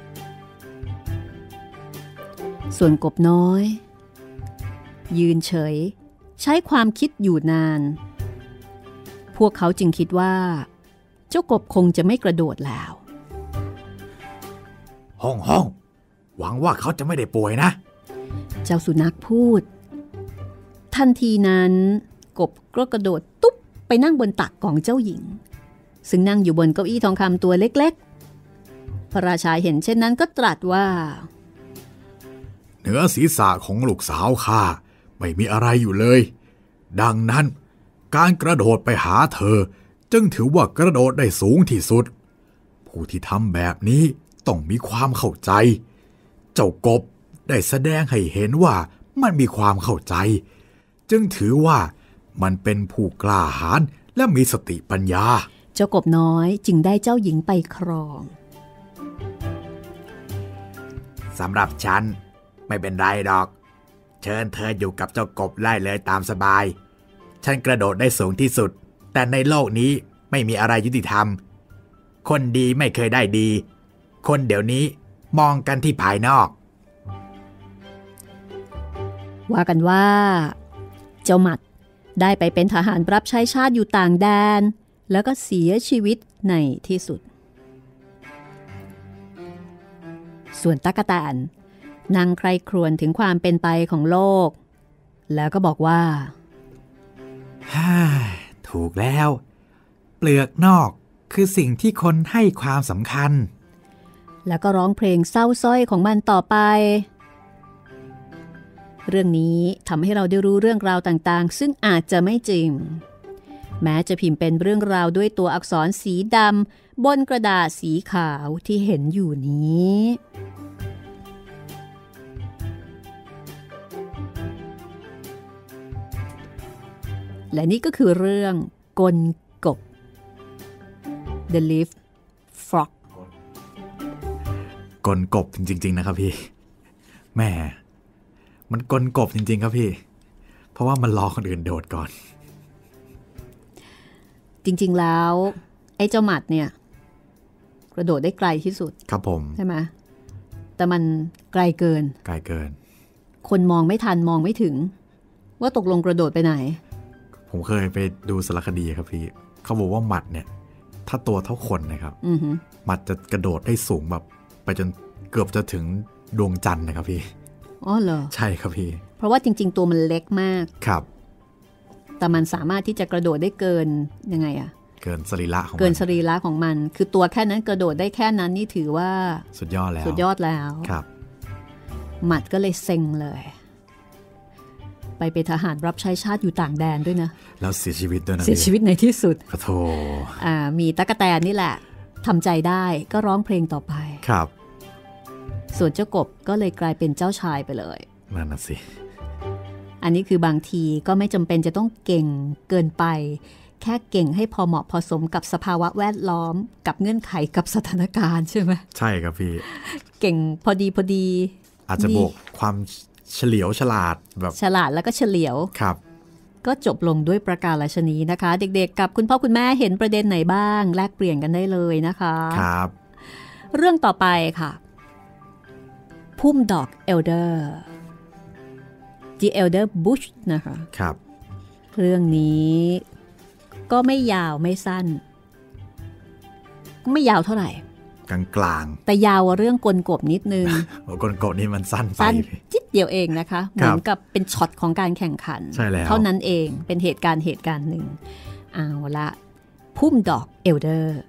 ส่วนกบน้อยยืนเฉยใช้ความคิดอยู่นานพวกเขาจึงคิดว่าเจ้ากบคงจะไม่กระโดดแล้วห้องห้องหวังว่าเขาจะไม่ได้ป่วยนะเจ้าสุนัขพูดทันทีนั้นกบก็กระโดดตุ๊บไปนั่งบนตักของเจ้าหญิงซึ่งนั่งอยู่บนเก้าอี้ทองคำตัวเล็กๆพระราชาเห็นเช่นนั้นก็ตรัสว่าเหนือศีรษะของลูกสาวข้าไม่มีอะไรอยู่เลยดังนั้นการกระโดดไปหาเธอจึงถือว่ากระโดดได้สูงที่สุดผู้ที่ทำแบบนี้ต้องมีความเข้าใจเจ้ากบได้แสดงให้เห็นว่ามันมีความเข้าใจจึงถือว่ามันเป็นผู้กล้าหาญและมีสติปัญญาเจ้ากบน้อยจึงได้เจ้าหญิงไปครองสำหรับฉันไม่เป็นไรดอกเชิญเธออยู่กับเจ้ากบไล่เลยตามสบายฉันกระโดดได้สูงที่สุดแต่ในโลกนี้ไม่มีอะไรยุติธรรมคนดีไม่เคยได้ดีคนเดี๋ยวนี้มองกันที่ภายนอกว่ากันว่าเจ้าหมัดได้ไปเป็นทหารรับใช้ชาติอยู่ต่างแดนแล้วก็เสียชีวิตในที่สุดส่วนตั๊กแตนนั่งใคร่ครวญถึงความเป็นไปของโลกแล้วก็บอกว่าฮ่าถูกแล้วเปลือกนอกคือสิ่งที่คนให้ความสำคัญแล้วก็ร้องเพลงเศร้าส้อยของมันต่อไปเรื่องนี้ทำให้เราได้รู้เรื่องราวต่างๆซึ่งอาจจะไม่จริงแม้จะพิมพ์เป็นเรื่องราวด้วยตัวอักษรสีดำบนกระดาษสีขาวที่เห็นอยู่นี้และนี่ก็คือเรื่องกลกบ The Leaf Frog กลกบจริงๆนะครับพี่แม่มันกลกบจริงๆครับพี่เพราะว่ามันรอคนอื่นโดดก่อนจริงๆแล้วไอ้เจ้าหมัดเนี่ยกระโดดได้ไกลที่สุดครับผมใช่ไหมแต่มันไกลเกินไกลเกินคนมองไม่ทันมองไม่ถึงว่าตกลงกระโดดไปไหนผมเคยไปดูสารคดีครับพี่เขาบอกว่าหมัดเนี่ยถ้าตัวเท่าคนนะครับหมัดจะกระโดดได้สูงแบบไปจนเกือบจะถึงดวงจันทร์นะครับพี่อ๋อเหรอใช่ครับพี่เพราะว่าจริงๆตัวมันเล็กมากครับแต่มันสามารถที่จะกระโดดได้เกินยังไงอะเกินสรีระของมันเกินสรีระของมันคือตัวแค่นั้นกระโดดได้แค่นั้นนี่ถือว่าสุดยอดแล้วสุดยอดแล้วครับหมัดก็เลยเซ็งเลยไปเป็นทหารรับใช้ชาติอยู่ต่างแดนด้วยนะแล้วเสียชีวิตด้วยนะเสียชีวิตในที่สุดขอโทษอ่ามีตั๊กแตนนี่แหละทำใจได้ก็ร้องเพลงต่อไปครับส่วนเจ้ากบก็เลยกลายเป็นเจ้าชายไปเลยนั่นน่ะสิอันนี้คือบางทีก็ไม่จำเป็นจะต้องเก่งเกินไปแค่เก่งให้พอเหมาะพอสมกับสภาวะแวดล้อมกับเงื่อนไขกับสถานการณ์ใช่ไหมใช่ครับพี่เก่งพอดีพอดีอาจจะบวกความเฉลียวฉลาดแบบฉลาดแล้วก็เฉลียวครับก็จบลงด้วยประการฉนี้นะคะเด็กๆกับคุณพ่อคุณแม่เห็นประเด็นไหนบ้างแลกเปลี่ยนกันได้เลยนะคะครับเรื่องต่อไปค่ะพุ่มดอกเอลเดอร์ The Elder Bush นะคะครับเรื่องนี้ก็ไม่ยาวไม่สั้นก็ไม่ยาวเท่าไหร่กลางกลางแต่ยาวกว่าเรื่องกลกบนิดนึงกลกบนี่มันสั้นไปสั้นจิดเดียวเองนะคะเหมือนกับเป็นช็อตของการแข่งขันเท่านั้นเองเป็นเหตุการณ์เหตุการณ์หนึ่งเอาละพุ่มดอกเอลเดอร์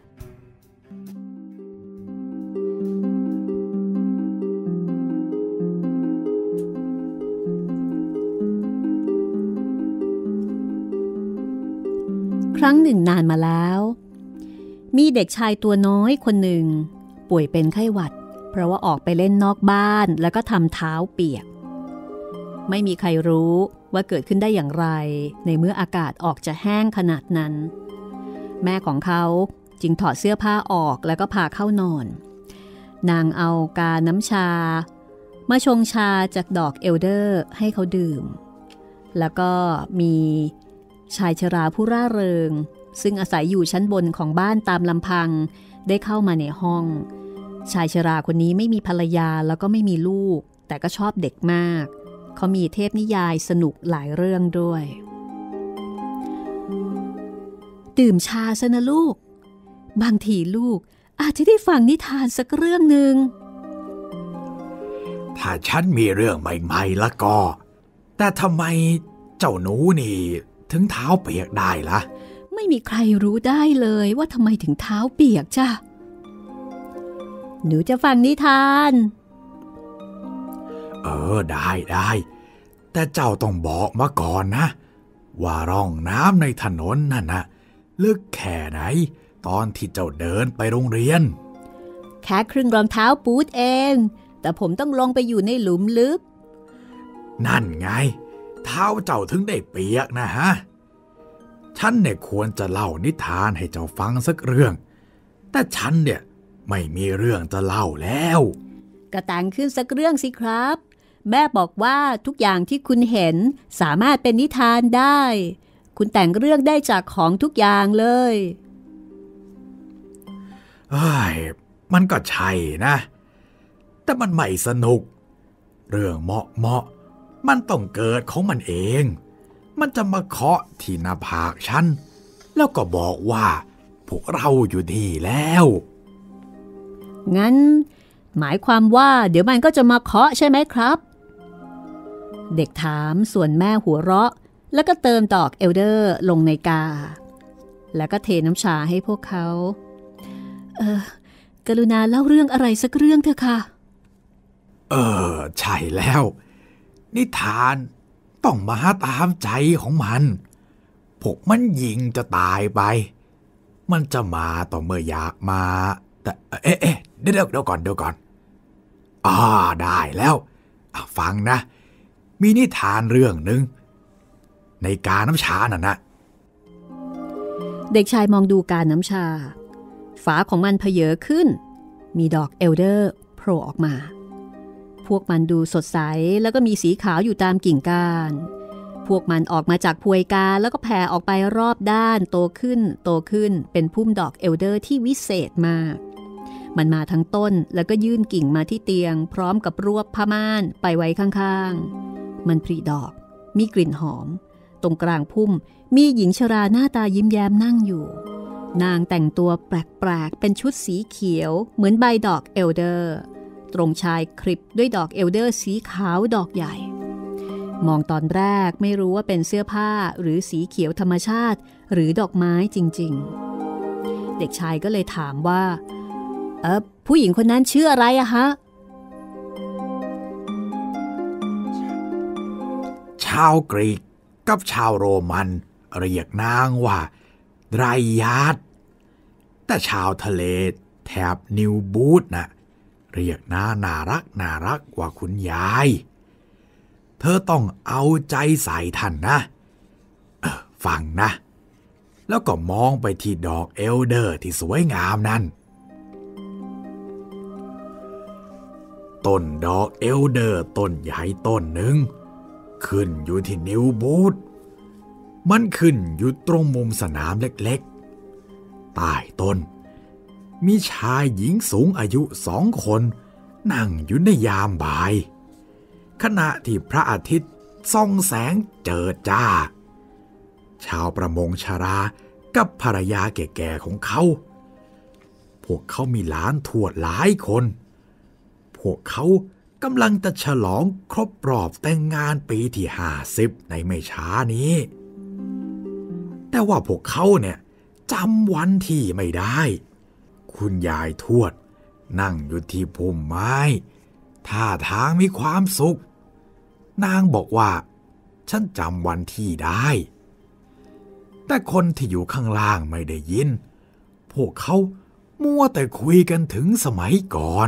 ครั้งหนึ่งนานมาแล้วมีเด็กชายตัวน้อยคนหนึ่งป่วยเป็นไข้หวัดเพราะว่าออกไปเล่นนอกบ้านแล้วก็ทำเท้าเปียกไม่มีใครรู้ว่าเกิดขึ้นได้อย่างไรในเมื่ออากาศออกจะแห้งขนาดนั้นแม่ของเขาจึงถอดเสื้อผ้าออกแล้วก็พาเข้านอนนางเอากาน้ำชามาชงชาจากดอกเอลเดอร์ให้เขาดื่มแล้วก็มีชายชราผู้ร่าเริงซึ่งอาศัยอยู่ชั้นบนของบ้านตามลำพังได้เข้ามาในห้องชายชราคนนี้ไม่มีภรรยาแล้วก็ไม่มีลูกแต่ก็ชอบเด็กมากเขามีเทพนิยายสนุกหลายเรื่องด้วยดื่มชาซะนะลูกบางทีลูกอาจจะได้ฟังนิทานสักเรื่องหนึ่งถ้าฉันมีเรื่องใหม่ๆแล้วก็แต่ทำไมเจ้าหนูนี่ถึงเท้าเปียกได้ล่ะไม่มีใครรู้ได้เลยว่าทำไมถึงเท้าเปียกจ้ะหนูจะฟังนิทานเออได้ได้แต่เจ้าต้องบอกมาก่อนนะว่าร่องน้ำในถนนนั่นนะลึกแค่ไหนตอนที่เจ้าเดินไปโรงเรียนแค่ครึ่งรองเท้าปูดเองแต่ผมต้องลงไปอยู่ในหลุมลึกนั่นไงเท้าเจ้าถึงได้เปียกนะฮะฉันเนี่ยควรจะเล่านิทานให้เจ้าฟังสักเรื่องแต่ฉันเนี่ยไม่มีเรื่องจะเล่าแล้วก็แต่งขึ้นสักเรื่องสิครับแม่บอกว่าทุกอย่างที่คุณเห็นสามารถเป็นนิทานได้คุณแต่งเรื่องได้จากของทุกอย่างเลยเอ้ยมันก็ใช่นะแต่มันไม่สนุกเรื่องเหมาะเหมาะมันต้องเกิดของมันเองมันจะมาเคาะที่หน้าผากฉันแล้วก็บอกว่าพวกเราอยู่ดีแล้วงั้นหมายความว่าเดี๋ยวมันก็จะมาเคาะใช่ไหมครับเด็กถามส่วนแม่หัวเราะแล้วก็เติมดอกเอลเดอร์ลงในกาแล้วก็เทน้ำชาให้พวกเขาเออกรุณาเล่าเรื่องอะไรสักเรื่องเถอะค่ะเออใช่แล้วนิทานต้องมาตามใจของมันพวกมันยิงจะตายไปมันจะมาต่อเมื่ออยากมาแต่เอ๊ะเอ๊ะเดี๋ยวเดี๋ยวก่อนเดี๋ยวก่อนอ่าได้แล้วฟังนะมีนิทานเรื่องหนึ่งในกาน้ำชาน่ะนะเด็กชายมองดูกาน้ำชาฝาของมันเพเยอขึ้นมีดอกเอลเดอร์โผล่ออกมาพวกมันดูสดใสแล้วก็มีสีขาวอยู่ตามกิ่งก้านพวกมันออกมาจากพวยกาแล้วก็แผ่ออกไปรอบด้านโตขึ้นโตขึ้นเป็นพุ่มดอกเอลเดอร์ที่วิเศษมากมันมาทั้งต้นแล้วก็ยื่นกิ่งมาที่เตียงพร้อมกับรวบผ้าม่านไปไว้ข้างๆมันผลิดอกมีกลิ่นหอมตรงกลางพุ่มมีหญิงชราหน้าตายิ้มแย้มนั่งอยู่นางแต่งตัวแปลกๆเป็นชุดสีเขียวเหมือนใบดอกเอลเดอร์ตรงชายคลิปด้วยดอกเอลเดอร์สีขาวดอกใหญ่มองตอนแรกไม่รู้ว่าเป็นเสื้อผ้าหรือสีเขียวธรรมชาติหรือดอกไม้จริงๆเด็กชายก็เลยถามว่าเออผู้หญิงคนนั้นชื่ออะไรอะฮะชาวกรีกกับชาวโรมันเรียกนางว่าไดรยาดแต่ชาวทะเลแถบนิวบูธน่ะเรียกน้าน่ารักน่ารักกว่าคุณยายเธอต้องเอาใจใส่ท่านนะเออฟังนะแล้วก็มองไปที่ดอกเอลเดอร์ที่สวยงามนั้นต้นดอกเอลเดอร์ต้นใหญ่ต้นหนึ่งขึ้นอยู่ที่นิวบูธมันขึ้นอยู่ตรงมุมสนามเล็กๆใต้ต้นมีชายหญิงสูงอายุสองคนนั่งอยู่ในยามบ่ายขณะที่พระอาทิตย์ส่องแสงเจิดจ้าชาวประมงชรากับภรรยาแก่ๆของเขาพวกเขามีหลานทวดหลายคนพวกเขากำลังจะฉลองครบรอบแต่งงานปีที่ห้าสิบในไม่ช้านี้แต่ว่าพวกเขาเนี่ยจำวันที่ไม่ได้คุณยายทวดนั่งอยู่ที่พุ่มไม้ท่าทางมีความสุขนางบอกว่าฉันจำวันที่ได้แต่คนที่อยู่ข้างล่างไม่ได้ยินพวกเขามัวแต่คุยกันถึงสมัยก่อน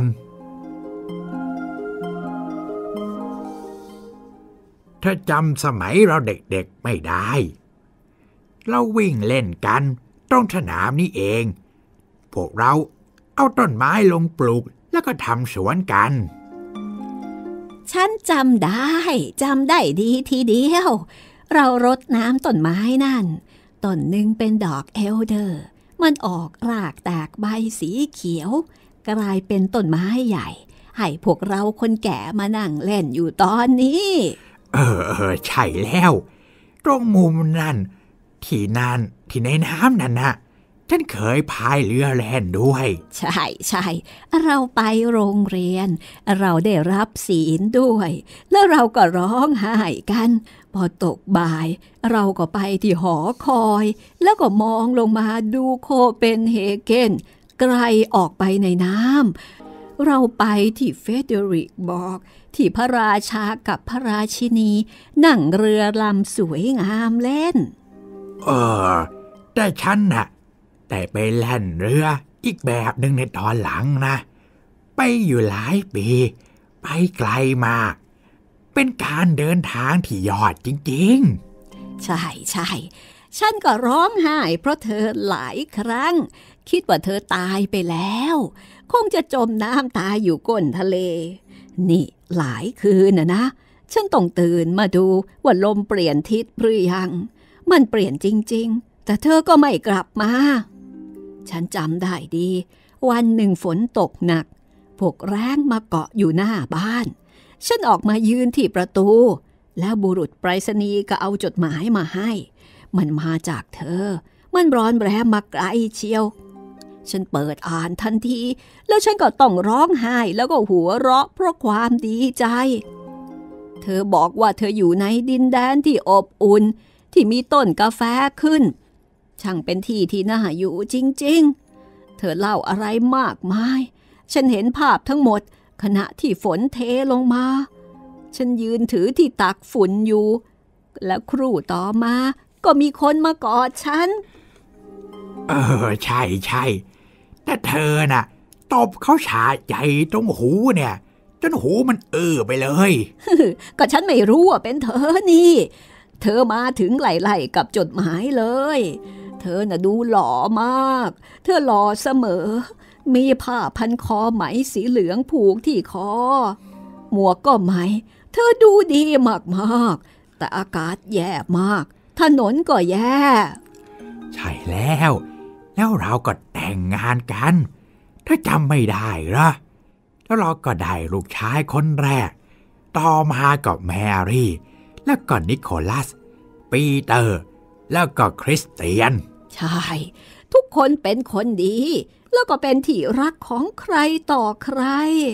ถ้าจำสมัยเราเด็กๆไม่ได้เราวิ่งเล่นกันตรงสนามนี้เองพวกเราเอาต้นไม้ลงปลูกแล้วก็ทำสวนกันฉันจำได้จำได้ดีทีเดียวเรารดน้ำต้นไม้นั่นต้นหนึ่งเป็นดอกเอลเดอร์มันออกรากแตกใบสีเขียวกลายเป็นต้นไม้ใหญ่ให้พวกเราคนแก่มานั่งเล่นอยู่ตอนนี้เออเออใช่แล้วตรงมุมนั่นที่นั่นที่ในน้ำนั่นนะฉันเคยพายเรือแล่นด้วยใช่ใช่เราไปโรงเรียนเราได้รับศีลด้วยแล้วเราก็ร้องไห้กันพอตกบ่ายเราก็ไปที่หอคอยแล้วก็มองลงมาดูโคเปนเฮเกนไกลออกไปในน้ำเราไปที่เฟเดริกบอกที่พระราชากับพระราชินีนั่งเรือลำสวยงามเล่นเออแต่ฉันน่ะแต่ไปแล่นเรืออีกแบบหนึ่งในตอนหลังนะไปอยู่หลายปีไปไกลมากเป็นการเดินทางที่ยอดจริงๆใช่ใช่ฉันก็ร้องไห้เพราะเธอหลายครั้งคิดว่าเธอตายไปแล้วคงจะจมน้ำตายอยู่ก้นทะเลนี่หลายคืนนะนะฉันต้องตื่นมาดูว่าลมเปลี่ยนทิศหรือยังมันเปลี่ยนจริงๆแต่เธอก็ไม่กลับมาฉันจำได้ดีวันหนึ่งฝนตกหนักพวกแร้งมาเกาะอยู่หน้าบ้านฉันออกมายืนที่ประตูแล้วบุรุษไปรษณีย์ก็เอาจดหมายมาให้มันมาจากเธอมันร้อนแรงมาไกลเชียวฉันเปิดอ่านทันทีแล้วฉันก็ต้องร้องไห้แล้วก็หัวเราะเพราะความดีใจเธอบอกว่าเธออยู่ในดินแดนที่อบอุ่นที่มีต้นกาแฟขึ้นช่างเป็นที่ที่น่าอยู่จริงๆเธอเล่าอะไรมากมายฉันเห็นภาพทั้งหมดขณะที่ฝนเทลงมาฉันยืนถือที่ตักฝุ่นอยู่และครู่ต่อมาก็มีคนมากอดฉันเออใช่ใช่แต่เธอน่ะตบเขาฉาใจตรงหูเนี่ยจนหูมันเออไปเลยก็ฉันไม่รู้ว่าเป็นเธอนี่เธอมาถึงไล่ๆกับจดหมายเลยเธอน่ะดูหล่อมากเธอหล่อเสมอมีผ้าพันคอไหมสีเหลืองผูกที่คอหมวกก็ไหมเธอดูดีมากๆแต่อากาศแย่มากถนนก็แย่ใช่แล้วแล้วเราก็แต่งงานกันถ้าจำไม่ได้เหรอแล้วเราก็ได้ลูกชายคนแรกต่อมาก็แมรี่แล้วก็นิโคลัสปีเตอร์แล้วก็คริสเตียนใช่ทุกคนเป็นคนดีแล้วก็เป็นที่รักของใครต่อใคร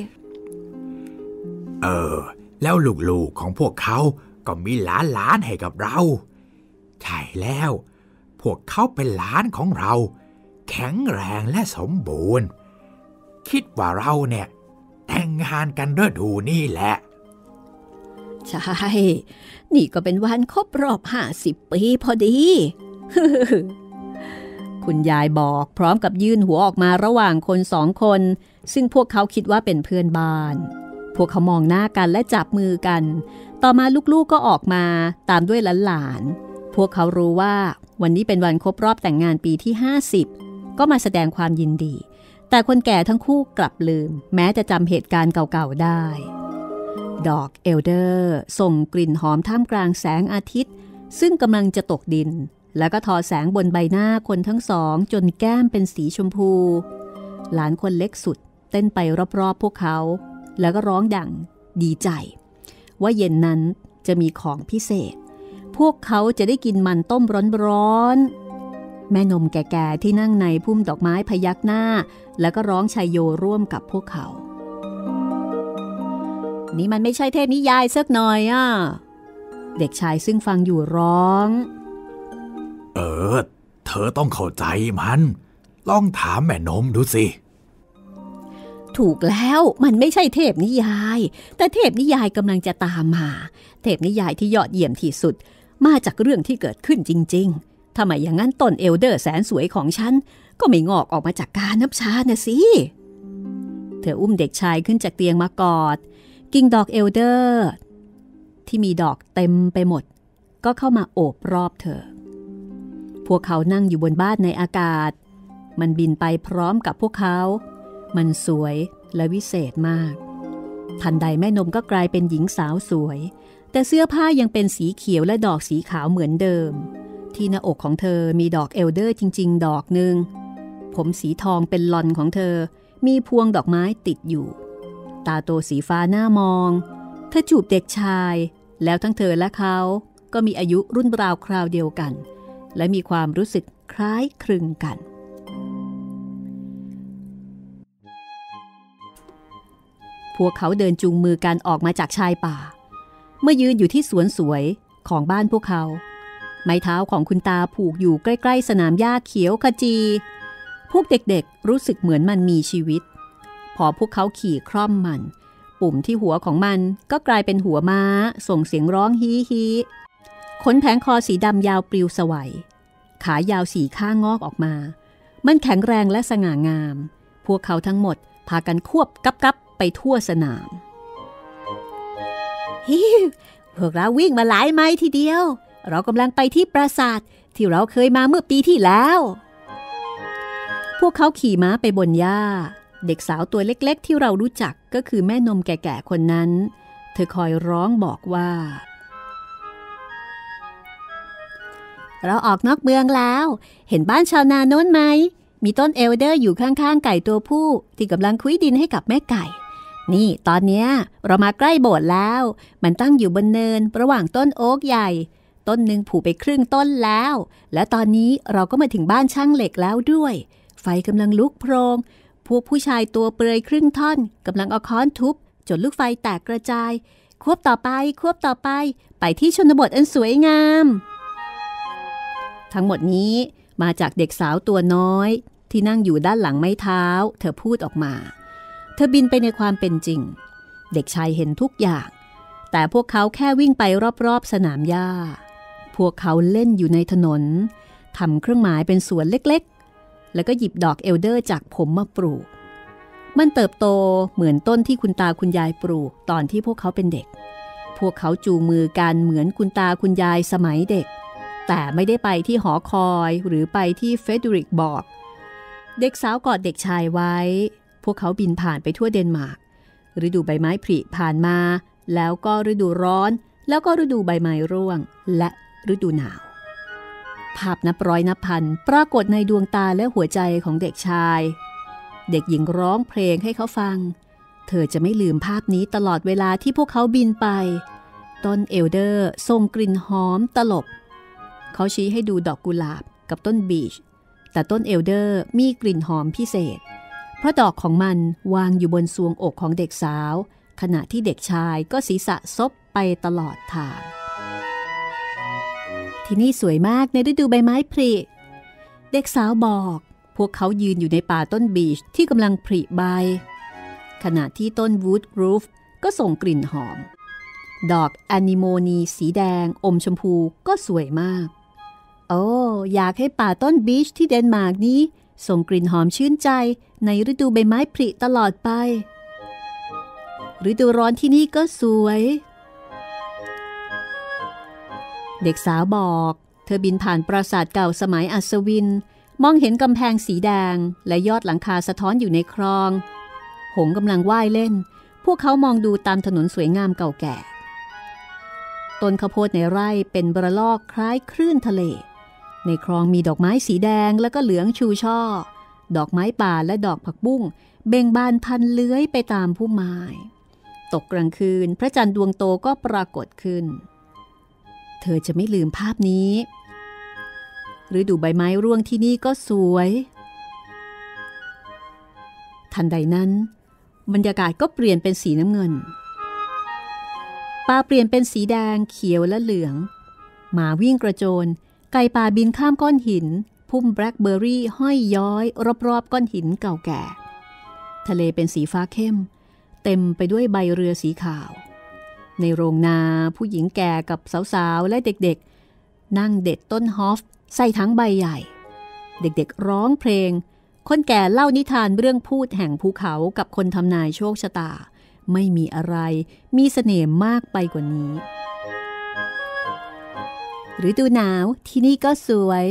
เออแล้วลูกๆของพวกเขาก็มีหลานๆให้กับเราใช่แล้วพวกเขาเป็นหลานของเราแข็งแรงและสมบูรณ์คิดว่าเราเนี่ยแต่งงานกันฤดูนี่แหละใช่นี่ก็เป็นวันครบรอบห้าสิบปีพอดี คุณยายบอกพร้อมกับยื่นหัวออกมาระหว่างคนสองคนซึ่งพวกเขาคิดว่าเป็นเพื่อนบ้านพวกเขามองหน้ากันและจับมือกันต่อมาลูกๆก็ออกมาตามด้วยหลานๆพวกเขารู้ว่าวันนี้เป็นวันครบรอบแต่งงานปีที่ห้าสิบก็มาแสดงความยินดีแต่คนแก่ทั้งคู่กลับลืมแม้จะจำเหตุการณ์เก่าๆได้ดอกเอลเดอร์ส่งกลิ่นหอมท่ามกลางแสงอาทิตย์ซึ่งกำลังจะตกดินแล้วก็ทอแสงบนใบหน้าคนทั้งสองจนแก้มเป็นสีชมพูหลานคนเล็กสุดเต้นไปรอบๆพวกเขาแล้วก็ร้องดังดีใจว่าเย็นนั้นจะมีของพิเศษพวกเขาจะได้กินมันต้มร้อนๆแม่นมแก่ๆที่นั่งในพุ่มดอกไม้พยักหน้าแล้วก็ร้องชัยโยร่วมกับพวกเขานี่มันไม่ใช่เทพนิยายสักหน่อยอ่ะเด็กชายซึ่งฟังอยู่ร้องเออเธอต้องเข้าใจมันลองถามแม่นมดูสิถูกแล้วมันไม่ใช่เทพนิยายแต่เทพนิยายกำลังจะตามมาเทพนิยายที่ยอดเยี่ยมที่สุดมาจากเรื่องที่เกิดขึ้นจริงๆทำไมอย่างนั้นต้นเอลเดอร์แสนสวยของฉันก็ไม่งอกออกมาจากกาน้ำชานะสิเธออุ้มเด็กชายขึ้นจากเตียงมากอดกิ่งดอกเอลเดอร์ที่มีดอกเต็มไปหมดก็เข้ามาโอบรอบเธอพวกเขานั่งอยู่บนบ้านในอากาศมันบินไปพร้อมกับพวกเขามันสวยและวิเศษมากทันใดแม่นมก็กลายเป็นหญิงสาวสวยแต่เสื้อผ้ายังเป็นสีเขียวและดอกสีขาวเหมือนเดิมที่หน้าอกของเธอมีดอกเอลเดอร์จริงๆดอกหนึ่งผมสีทองเป็นลอนของเธอมีพวงดอกไม้ติดอยู่ตาโตสีฟ้าหน้ามองเธอจูบเด็กชายแล้วทั้งเธอและเขาก็มีอายุรุ่นราวคราวเดียวกันและมีความรู้สึกคล้ายคลึงกันพวกเขาเดินจูงมือกันออกมาจากชายป่าเมื่อยืนอยู่ที่สวนสวยของบ้านพวกเขาไม้เท้าของคุณตาผูกอยู่ใกล้ๆสนามหญ้าเขียวขจีพวกเด็กๆรู้สึกเหมือนมันมีชีวิตพอพวกเขาขี่คร่อมมันปุ่มที่หัวของมันก็กลายเป็นหัวม้าส่งเสียงร้องฮีฮีขนแผงคอสีดำยาวปลิวสวัยขายาวสี่ข้างงอกออกมามันแข็งแรงและสง่างามพวกเขาทั้งหมดพากันควบกับกับไปทั่วสนามฮิพวกเราวิ่งมาหลายไมล์ทีเดียวเรากำลังไปที่ปราสาทที่เราเคยมาเมื่อปีที่แล้วพวกเขาขี่ม้าไปบนหญ้าเด็กสาวตัวเล็กๆที่เรารู้จักก็คือแม่นมแก่ๆคนนั้นเธอคอยร้องบอกว่าเราออกนอกเมืองแล้วเห็นบ้านชาวนาโน้นไหมมีต้นเอลเดอร์อยู่ข้างๆไก่ตัวผู้ที่กำลังคุ้ยดินให้กับแม่ไก่นี่ตอนเนี้ยเรามาใกล้โบสถ์แล้วมันตั้งอยู่บนเนินระหว่างต้นโอ๊กใหญ่ต้นหนึ่งผุไปครึ่งต้นแล้วและตอนนี้เราก็มาถึงบ้านช่างเหล็กแล้วด้วยไฟกำลังลุกโพลงพวกผู้ชายตัวเปลือยครึ่งท่อนกำลังเอาค้อนทุบจนลูกไฟแตกกระจายควบต่อไปควบต่อไปไปที่ชนบทอันสวยงามทั้งหมดนี้มาจากเด็กสาวตัวน้อยที่นั่งอยู่ด้านหลังไม้เท้าเธอพูดออกมาเธอบินไปในความเป็นจริงเด็กชายเห็นทุกอย่างแต่พวกเขาแค่วิ่งไปรอบๆสนามหญ้าพวกเขาเล่นอยู่ในถนนทำเครื่องหมายเป็นสวนเล็กๆแล้วก็หยิบดอกเอลเดอร์จากผมมาปลูกมันเติบโตเหมือนต้นที่คุณตาคุณยายปลูกตอนที่พวกเขาเป็นเด็กพวกเขาจูงมือกันเหมือนคุณตาคุณยายสมัยเด็กแต่ไม่ได้ไปที่หอคอยหรือไปที่เฟเดริกบอกเด็กสาวกอดเด็กชายไว้พวกเขาบินผ่านไปทั่วเดนมาร์กฤดูใบไม้ผลิผ่านมาแล้วก็ฤดูร้อนแล้วก็ฤดูใบไม้ร่วงและฤดูหนาวภาพนับร้อยนับพันปรากฏในดวงตาและหัวใจของเด็กชายเด็กหญิงร้องเพลงให้เขาฟังเธอจะไม่ลืมภาพนี้ตลอดเวลาที่พวกเขาบินไปต้นเอลเดอร์ส่งกลิ่นหอมตลบเขาชี้ให้ดูดอกกุหลาบกับต้นบีชแต่ต้นเอลเดอร์มีกลิ่นหอมพิเศษเพราะดอกของมันวางอยู่บนทรวงอกของเด็กสาวขณะที่เด็กชายก็ศีรษะซบไปตลอดทางที่นี่สวยมากในฤดูใบไม้ผลิเด็กสาวบอกพวกเขายืนอยู่ในป่าต้นบีชที่กำลังผลิใบขณะที่ต้นวูดรูฟก็ส่งกลิ่นหอมดอกแอนิโมนีสีแดงอมชมพูก็สวยมากโอ้อยากให้ป่าต้นบีชที่เดนมาร์กนี้ส่งกลิ่นหอมชื่นใจในฤดูใบไม้ผลิตลอดไปฤดูร้อนที่นี่ก็สวยเด็กสาวบอกเธอบินผ่านปราสาทเก่าสมัยอัศวินมองเห็นกำแพงสีแดงและยอดหลังคาสะท้อนอยู่ในคลองหงส์กำลังว่ายเล่นพวกเขามองดูตามถนนสวยงามเก่าแก่ต้นข้าวโพดในไร่เป็นบระลอกคล้ายคลื่นทะเลในคลองมีดอกไม้สีแดงแล้วก็เหลืองชูช่อดอกไม้ป่าและดอกผักบุ้งเบ่งบานพันเลื้อยไปตามพุ่มไม้ตกกลางคืนพระจันทร์ดวงโตก็ปรากฏขึ้นเธอจะไม่ลืมภาพนี้ฤดูใบไม้ร่วงที่นี่ก็สวยทันใดนั้นบรรยากาศก็เปลี่ยนเป็นสีน้ำเงินป่าเปลี่ยนเป็นสีแดงเขียวและเหลืองหมาวิ่งกระโจนไก่ป่าบินข้ามก้อนหินพุ่มแบล็คเบอร์รี่ห้อยย้อยรอบๆก้อนหินเก่าแก่ทะเลเป็นสีฟ้าเข้มเต็มไปด้วยใบเรือสีขาวในโรงนาผู้หญิงแก่กับสาวๆและเด็กๆนั่งเด็ดต้นฮอฟใส่ถังใบใหญ่เด็กๆร้องเพลงคนแก่เล่านิทานเรื่องพูดแห่งภูเขากับคนทำนายโชคชะตาไม่มีอะไรมีเสน่ห์มากไปกว่านี้ฤดูหนาวที่นี่ก็สวย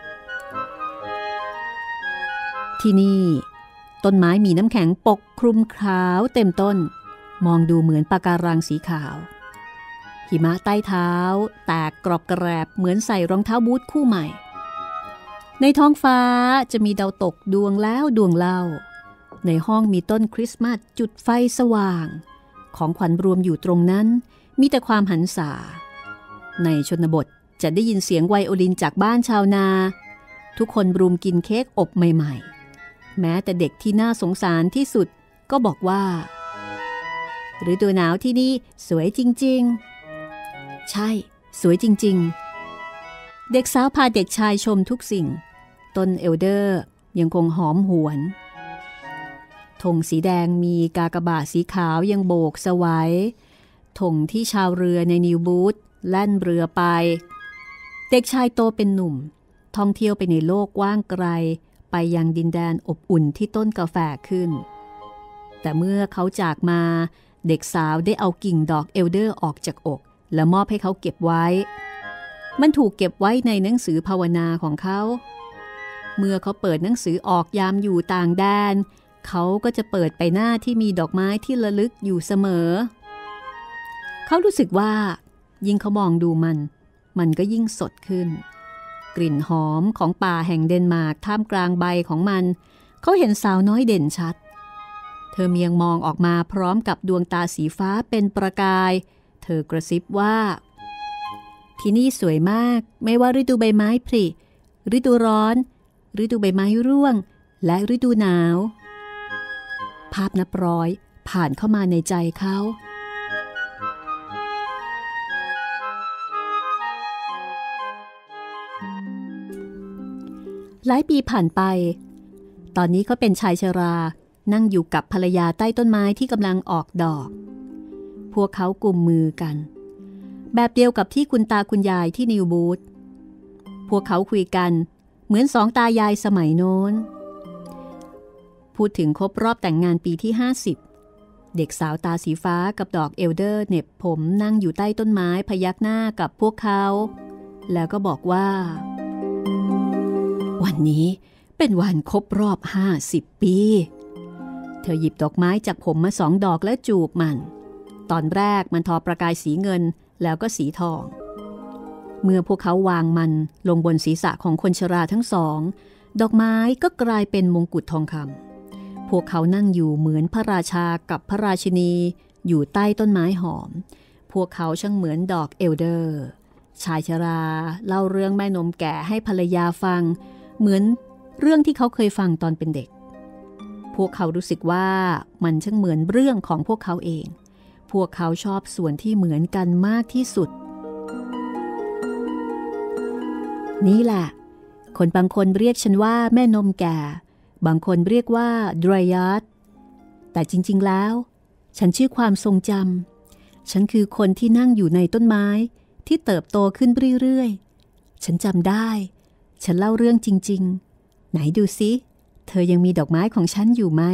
ที่นี่ต้นไม้มีน้ำแข็งปกคลุมขาวเต็มต้นมองดูเหมือนปะการังสีขาวหิมะใต้เท้าแตกกรอบกระแรบเหมือนใส่รองเท้าบูทคู่ใหม่ในท้องฟ้าจะมีดาวตกดวงแล้วดวงเล่าในห้องมีต้นคริสต์มาสจุดไฟสว่างของขวัญรวมอยู่ตรงนั้นมีแต่ความหันษาในชนบทจะได้ยินเสียงไวโอลินจากบ้านชาวนาทุกคนรุมกินเค้กอบใหม่ๆแม้แต่เด็กที่น่าสงสารที่สุดก็บอกว่าฤดูหนาวที่นี่สวยจริงๆใช่สวยจริงๆเด็กสาวพาเด็กชายชมทุกสิ่งต้นเอลเดอร์ยังคงหอมหวนธงสีแดงมีกากบาทสีขาวยังโบกสวยธงที่ชาวเรือในนิวบูธแล่นเรือไปเด็กชายโตเป็นหนุ่มท่องเที่ยวไปในโลกกว้างไกลไปยังดินแดนอบอุ่นที่ต้นกาแฟขึ้นแต่เมื่อเขาจากมาเด็กสาวได้เอากิ่งดอกเอลเดอร์ออกจากอกและมอบให้เขาเก็บไว้มันถูกเก็บไว้ในหนังสือภาวนาของเขาเมื่อเขาเปิดหนังสือออกยามอยู่ต่างแดนเขาก็จะเปิดไปหน้าที่มีดอกไม้ที่ระลึกอยู่เสมอเขารู้สึกว่ายิ่งเขามองดูมันมันก็ยิ่งสดขึ้นกลิ่นหอมของป่าแห่งเดนมาร์กท่ามกลางใบของมันเขาเห็นสาวน้อยเด่นชัดเธอเมียงมองออกมาพร้อมกับดวงตาสีฟ้าเป็นประกายเธอกระซิบว่าที่นี่สวยมากไม่ว่าฤดูใบไม้ผลิฤดูร้อนฤดูใบไม้ร่วงและฤดูหนาวภาพนับร้อยผ่านเข้ามาในใจเขาหลายปีผ่านไปตอนนี้เขาเป็นชายชรานั่งอยู่กับภรรยาใต้ต้นไม้ที่กำลังออกดอกพวกเขากุมมือกันแบบเดียวกับที่คุณตาคุณยายที่นิวบูธพวกเขาคุยกันเหมือนสองตายายสมัยโน้นพูดถึงครบรอบแต่งงานปีที่ห้าสิบเด็กสาวตาสีฟ้ากับดอกเอลเดอร์เหน็บผมนั่งอยู่ใต้ต้นไม้พยักหน้ากับพวกเขาแล้วก็บอกว่าวันนี้เป็นวันครบรอบห้าสิบปีเธอหยิบดอกไม้จากผมมาสองดอกและจูบมันตอนแรกมันทอประกายสีเงินแล้วก็สีทองเมื่อพวกเขาวางมันลงบนศีรษะของคนชราทั้งสองดอกไม้ก็กลายเป็นมงกุฎทองคำพวกเขานั่งอยู่เหมือนพระราชากับพระราชินีอยู่ใต้ต้นไม้หอมพวกเขาช่างเหมือนดอกเอลเดอร์ชายชราเล่าเรื่องแม่นมแก่ให้ภรรยาฟังเหมือนเรื่องที่เขาเคยฟังตอนเป็นเด็กพวกเขารู้สึกว่ามันช่างเหมือนเรื่องของพวกเขาเองพวกเขาชอบส่วนที่เหมือนกันมากที่สุดนี่แหละคนบางคนเรียกฉันว่าแม่นมแก่บางคนเรียกว่าดรายาร์ดแต่จริงๆแล้วฉันชื่อความทรงจำฉันคือคนที่นั่งอยู่ในต้นไม้ที่เติบโตขึ้นเรื่อยๆฉันจำได้ฉันเล่าเรื่องจริงๆไหนดูซิเธอยังมีดอกไม้ของฉันอยู่ไหม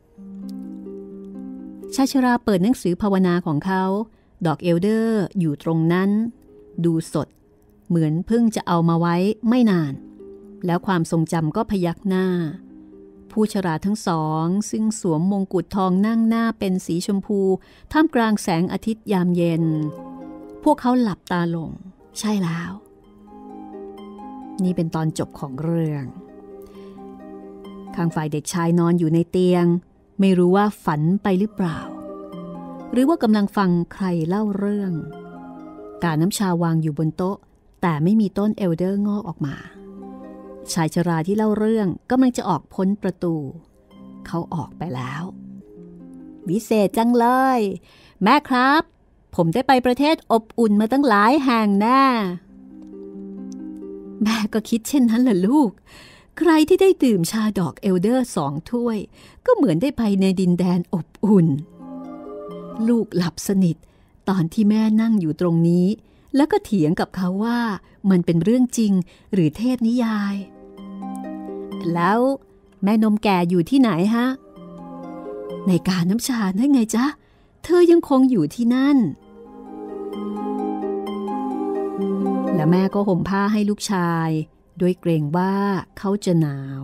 ชายชราเปิดหนังสือภาวนาของเขาดอกเอลเดอร์อยู่ตรงนั้นดูสดเหมือนเพิ่งจะเอามาไว้ไม่นานแล้วความทรงจำก็พยักหน้าผู้ชราทั้งสองซึ่งสวมมงกุฎทองนั่งหน้าเป็นสีชมพูท่ามกลางแสงอาทิตย์ยามเย็นพวกเขาหลับตาลงใช่แล้วนี่เป็นตอนจบของเรื่องข้างฝ่ายเด็กชายนอนอยู่ในเตียงไม่รู้ว่าฝันไปหรือเปล่าหรือว่ากำลังฟังใครเล่าเรื่องกาน้ำชาวางอยู่บนโต๊ะแต่ไม่มีต้นเอลเดอร์งอกออกมาชายชราที่เล่าเรื่องกำลังจะออกพ้นประตูเขาออกไปแล้ววิเศษจังเลยแม่ครับผมได้ไปประเทศอบอุ่นมาตั้งหลายแห่งแน่แม่ก็คิดเช่นนั้นแหละลูกใครที่ได้ดื่มชาดอกเอลเดอร์สองถ้วยก็เหมือนได้ไปในดินแดนอบอุ่นลูกหลับสนิทตอนที่แม่นั่งอยู่ตรงนี้แล้วก็เถียงกับเขาว่ามันเป็นเรื่องจริงหรือเทพนิยายแล้วแม่นมแก่อยู่ที่ไหนฮะในกาน้ำชานั่นไงจ๊ะเธอยังคงอยู่ที่นั่นและแม่ก็ห่มผ้าให้ลูกชายโดยเกรงว่าเขาจะหนาว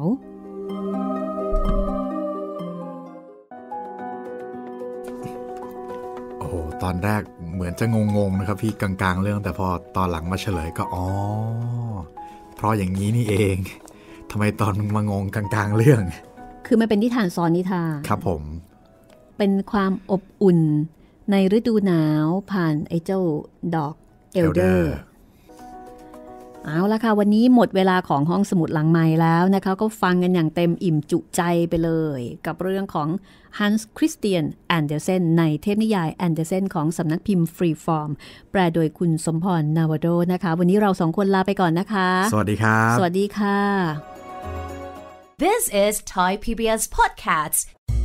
โอ้โหตอนแรกเหมือนจะงงๆนะครับพี่กลางๆเรื่องแต่พอตอนหลังมาเฉลยก็อ๋อเพราะอย่างนี้นี่เองทำไมตอนมางงกลางๆเรื่องคือมันเป็นนิทานซ้อนนิทานครับผมเป็นความอบอุ่นในฤดูหนาวผ่านไอ้เจ้าดอกเอลเดอร์เอาละค่ะวันนี้หมดเวลาของห้องสมุดหลังไมค์แล้วนะคะก็ฟังกันอย่างเต็มอิ่มจุใจไปเลยกับเรื่องของ Hans Christian Andersen ในเทพนิยาย Andersen ของสำนักพิมพ์ Freeform แปลโดยคุณสมพรนาวโดนะคะวันนี้เราสองคนลาไปก่อนนะคะสวัสดีครับสวัสดีค่ะ This is Thai พี บี เอส Podcast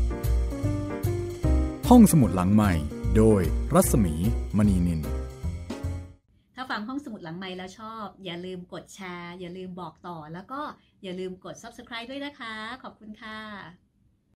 ห้องสมุดหลังใหม่โดยรัศมีมณีนินถ้าฟังห้องสมุดหลังไมค์แล้วชอบอย่าลืมกดแชร์อย่าลืมบอกต่อแล้วก็อย่าลืมกด Subscribe ด้วยนะคะขอบคุณค่ะ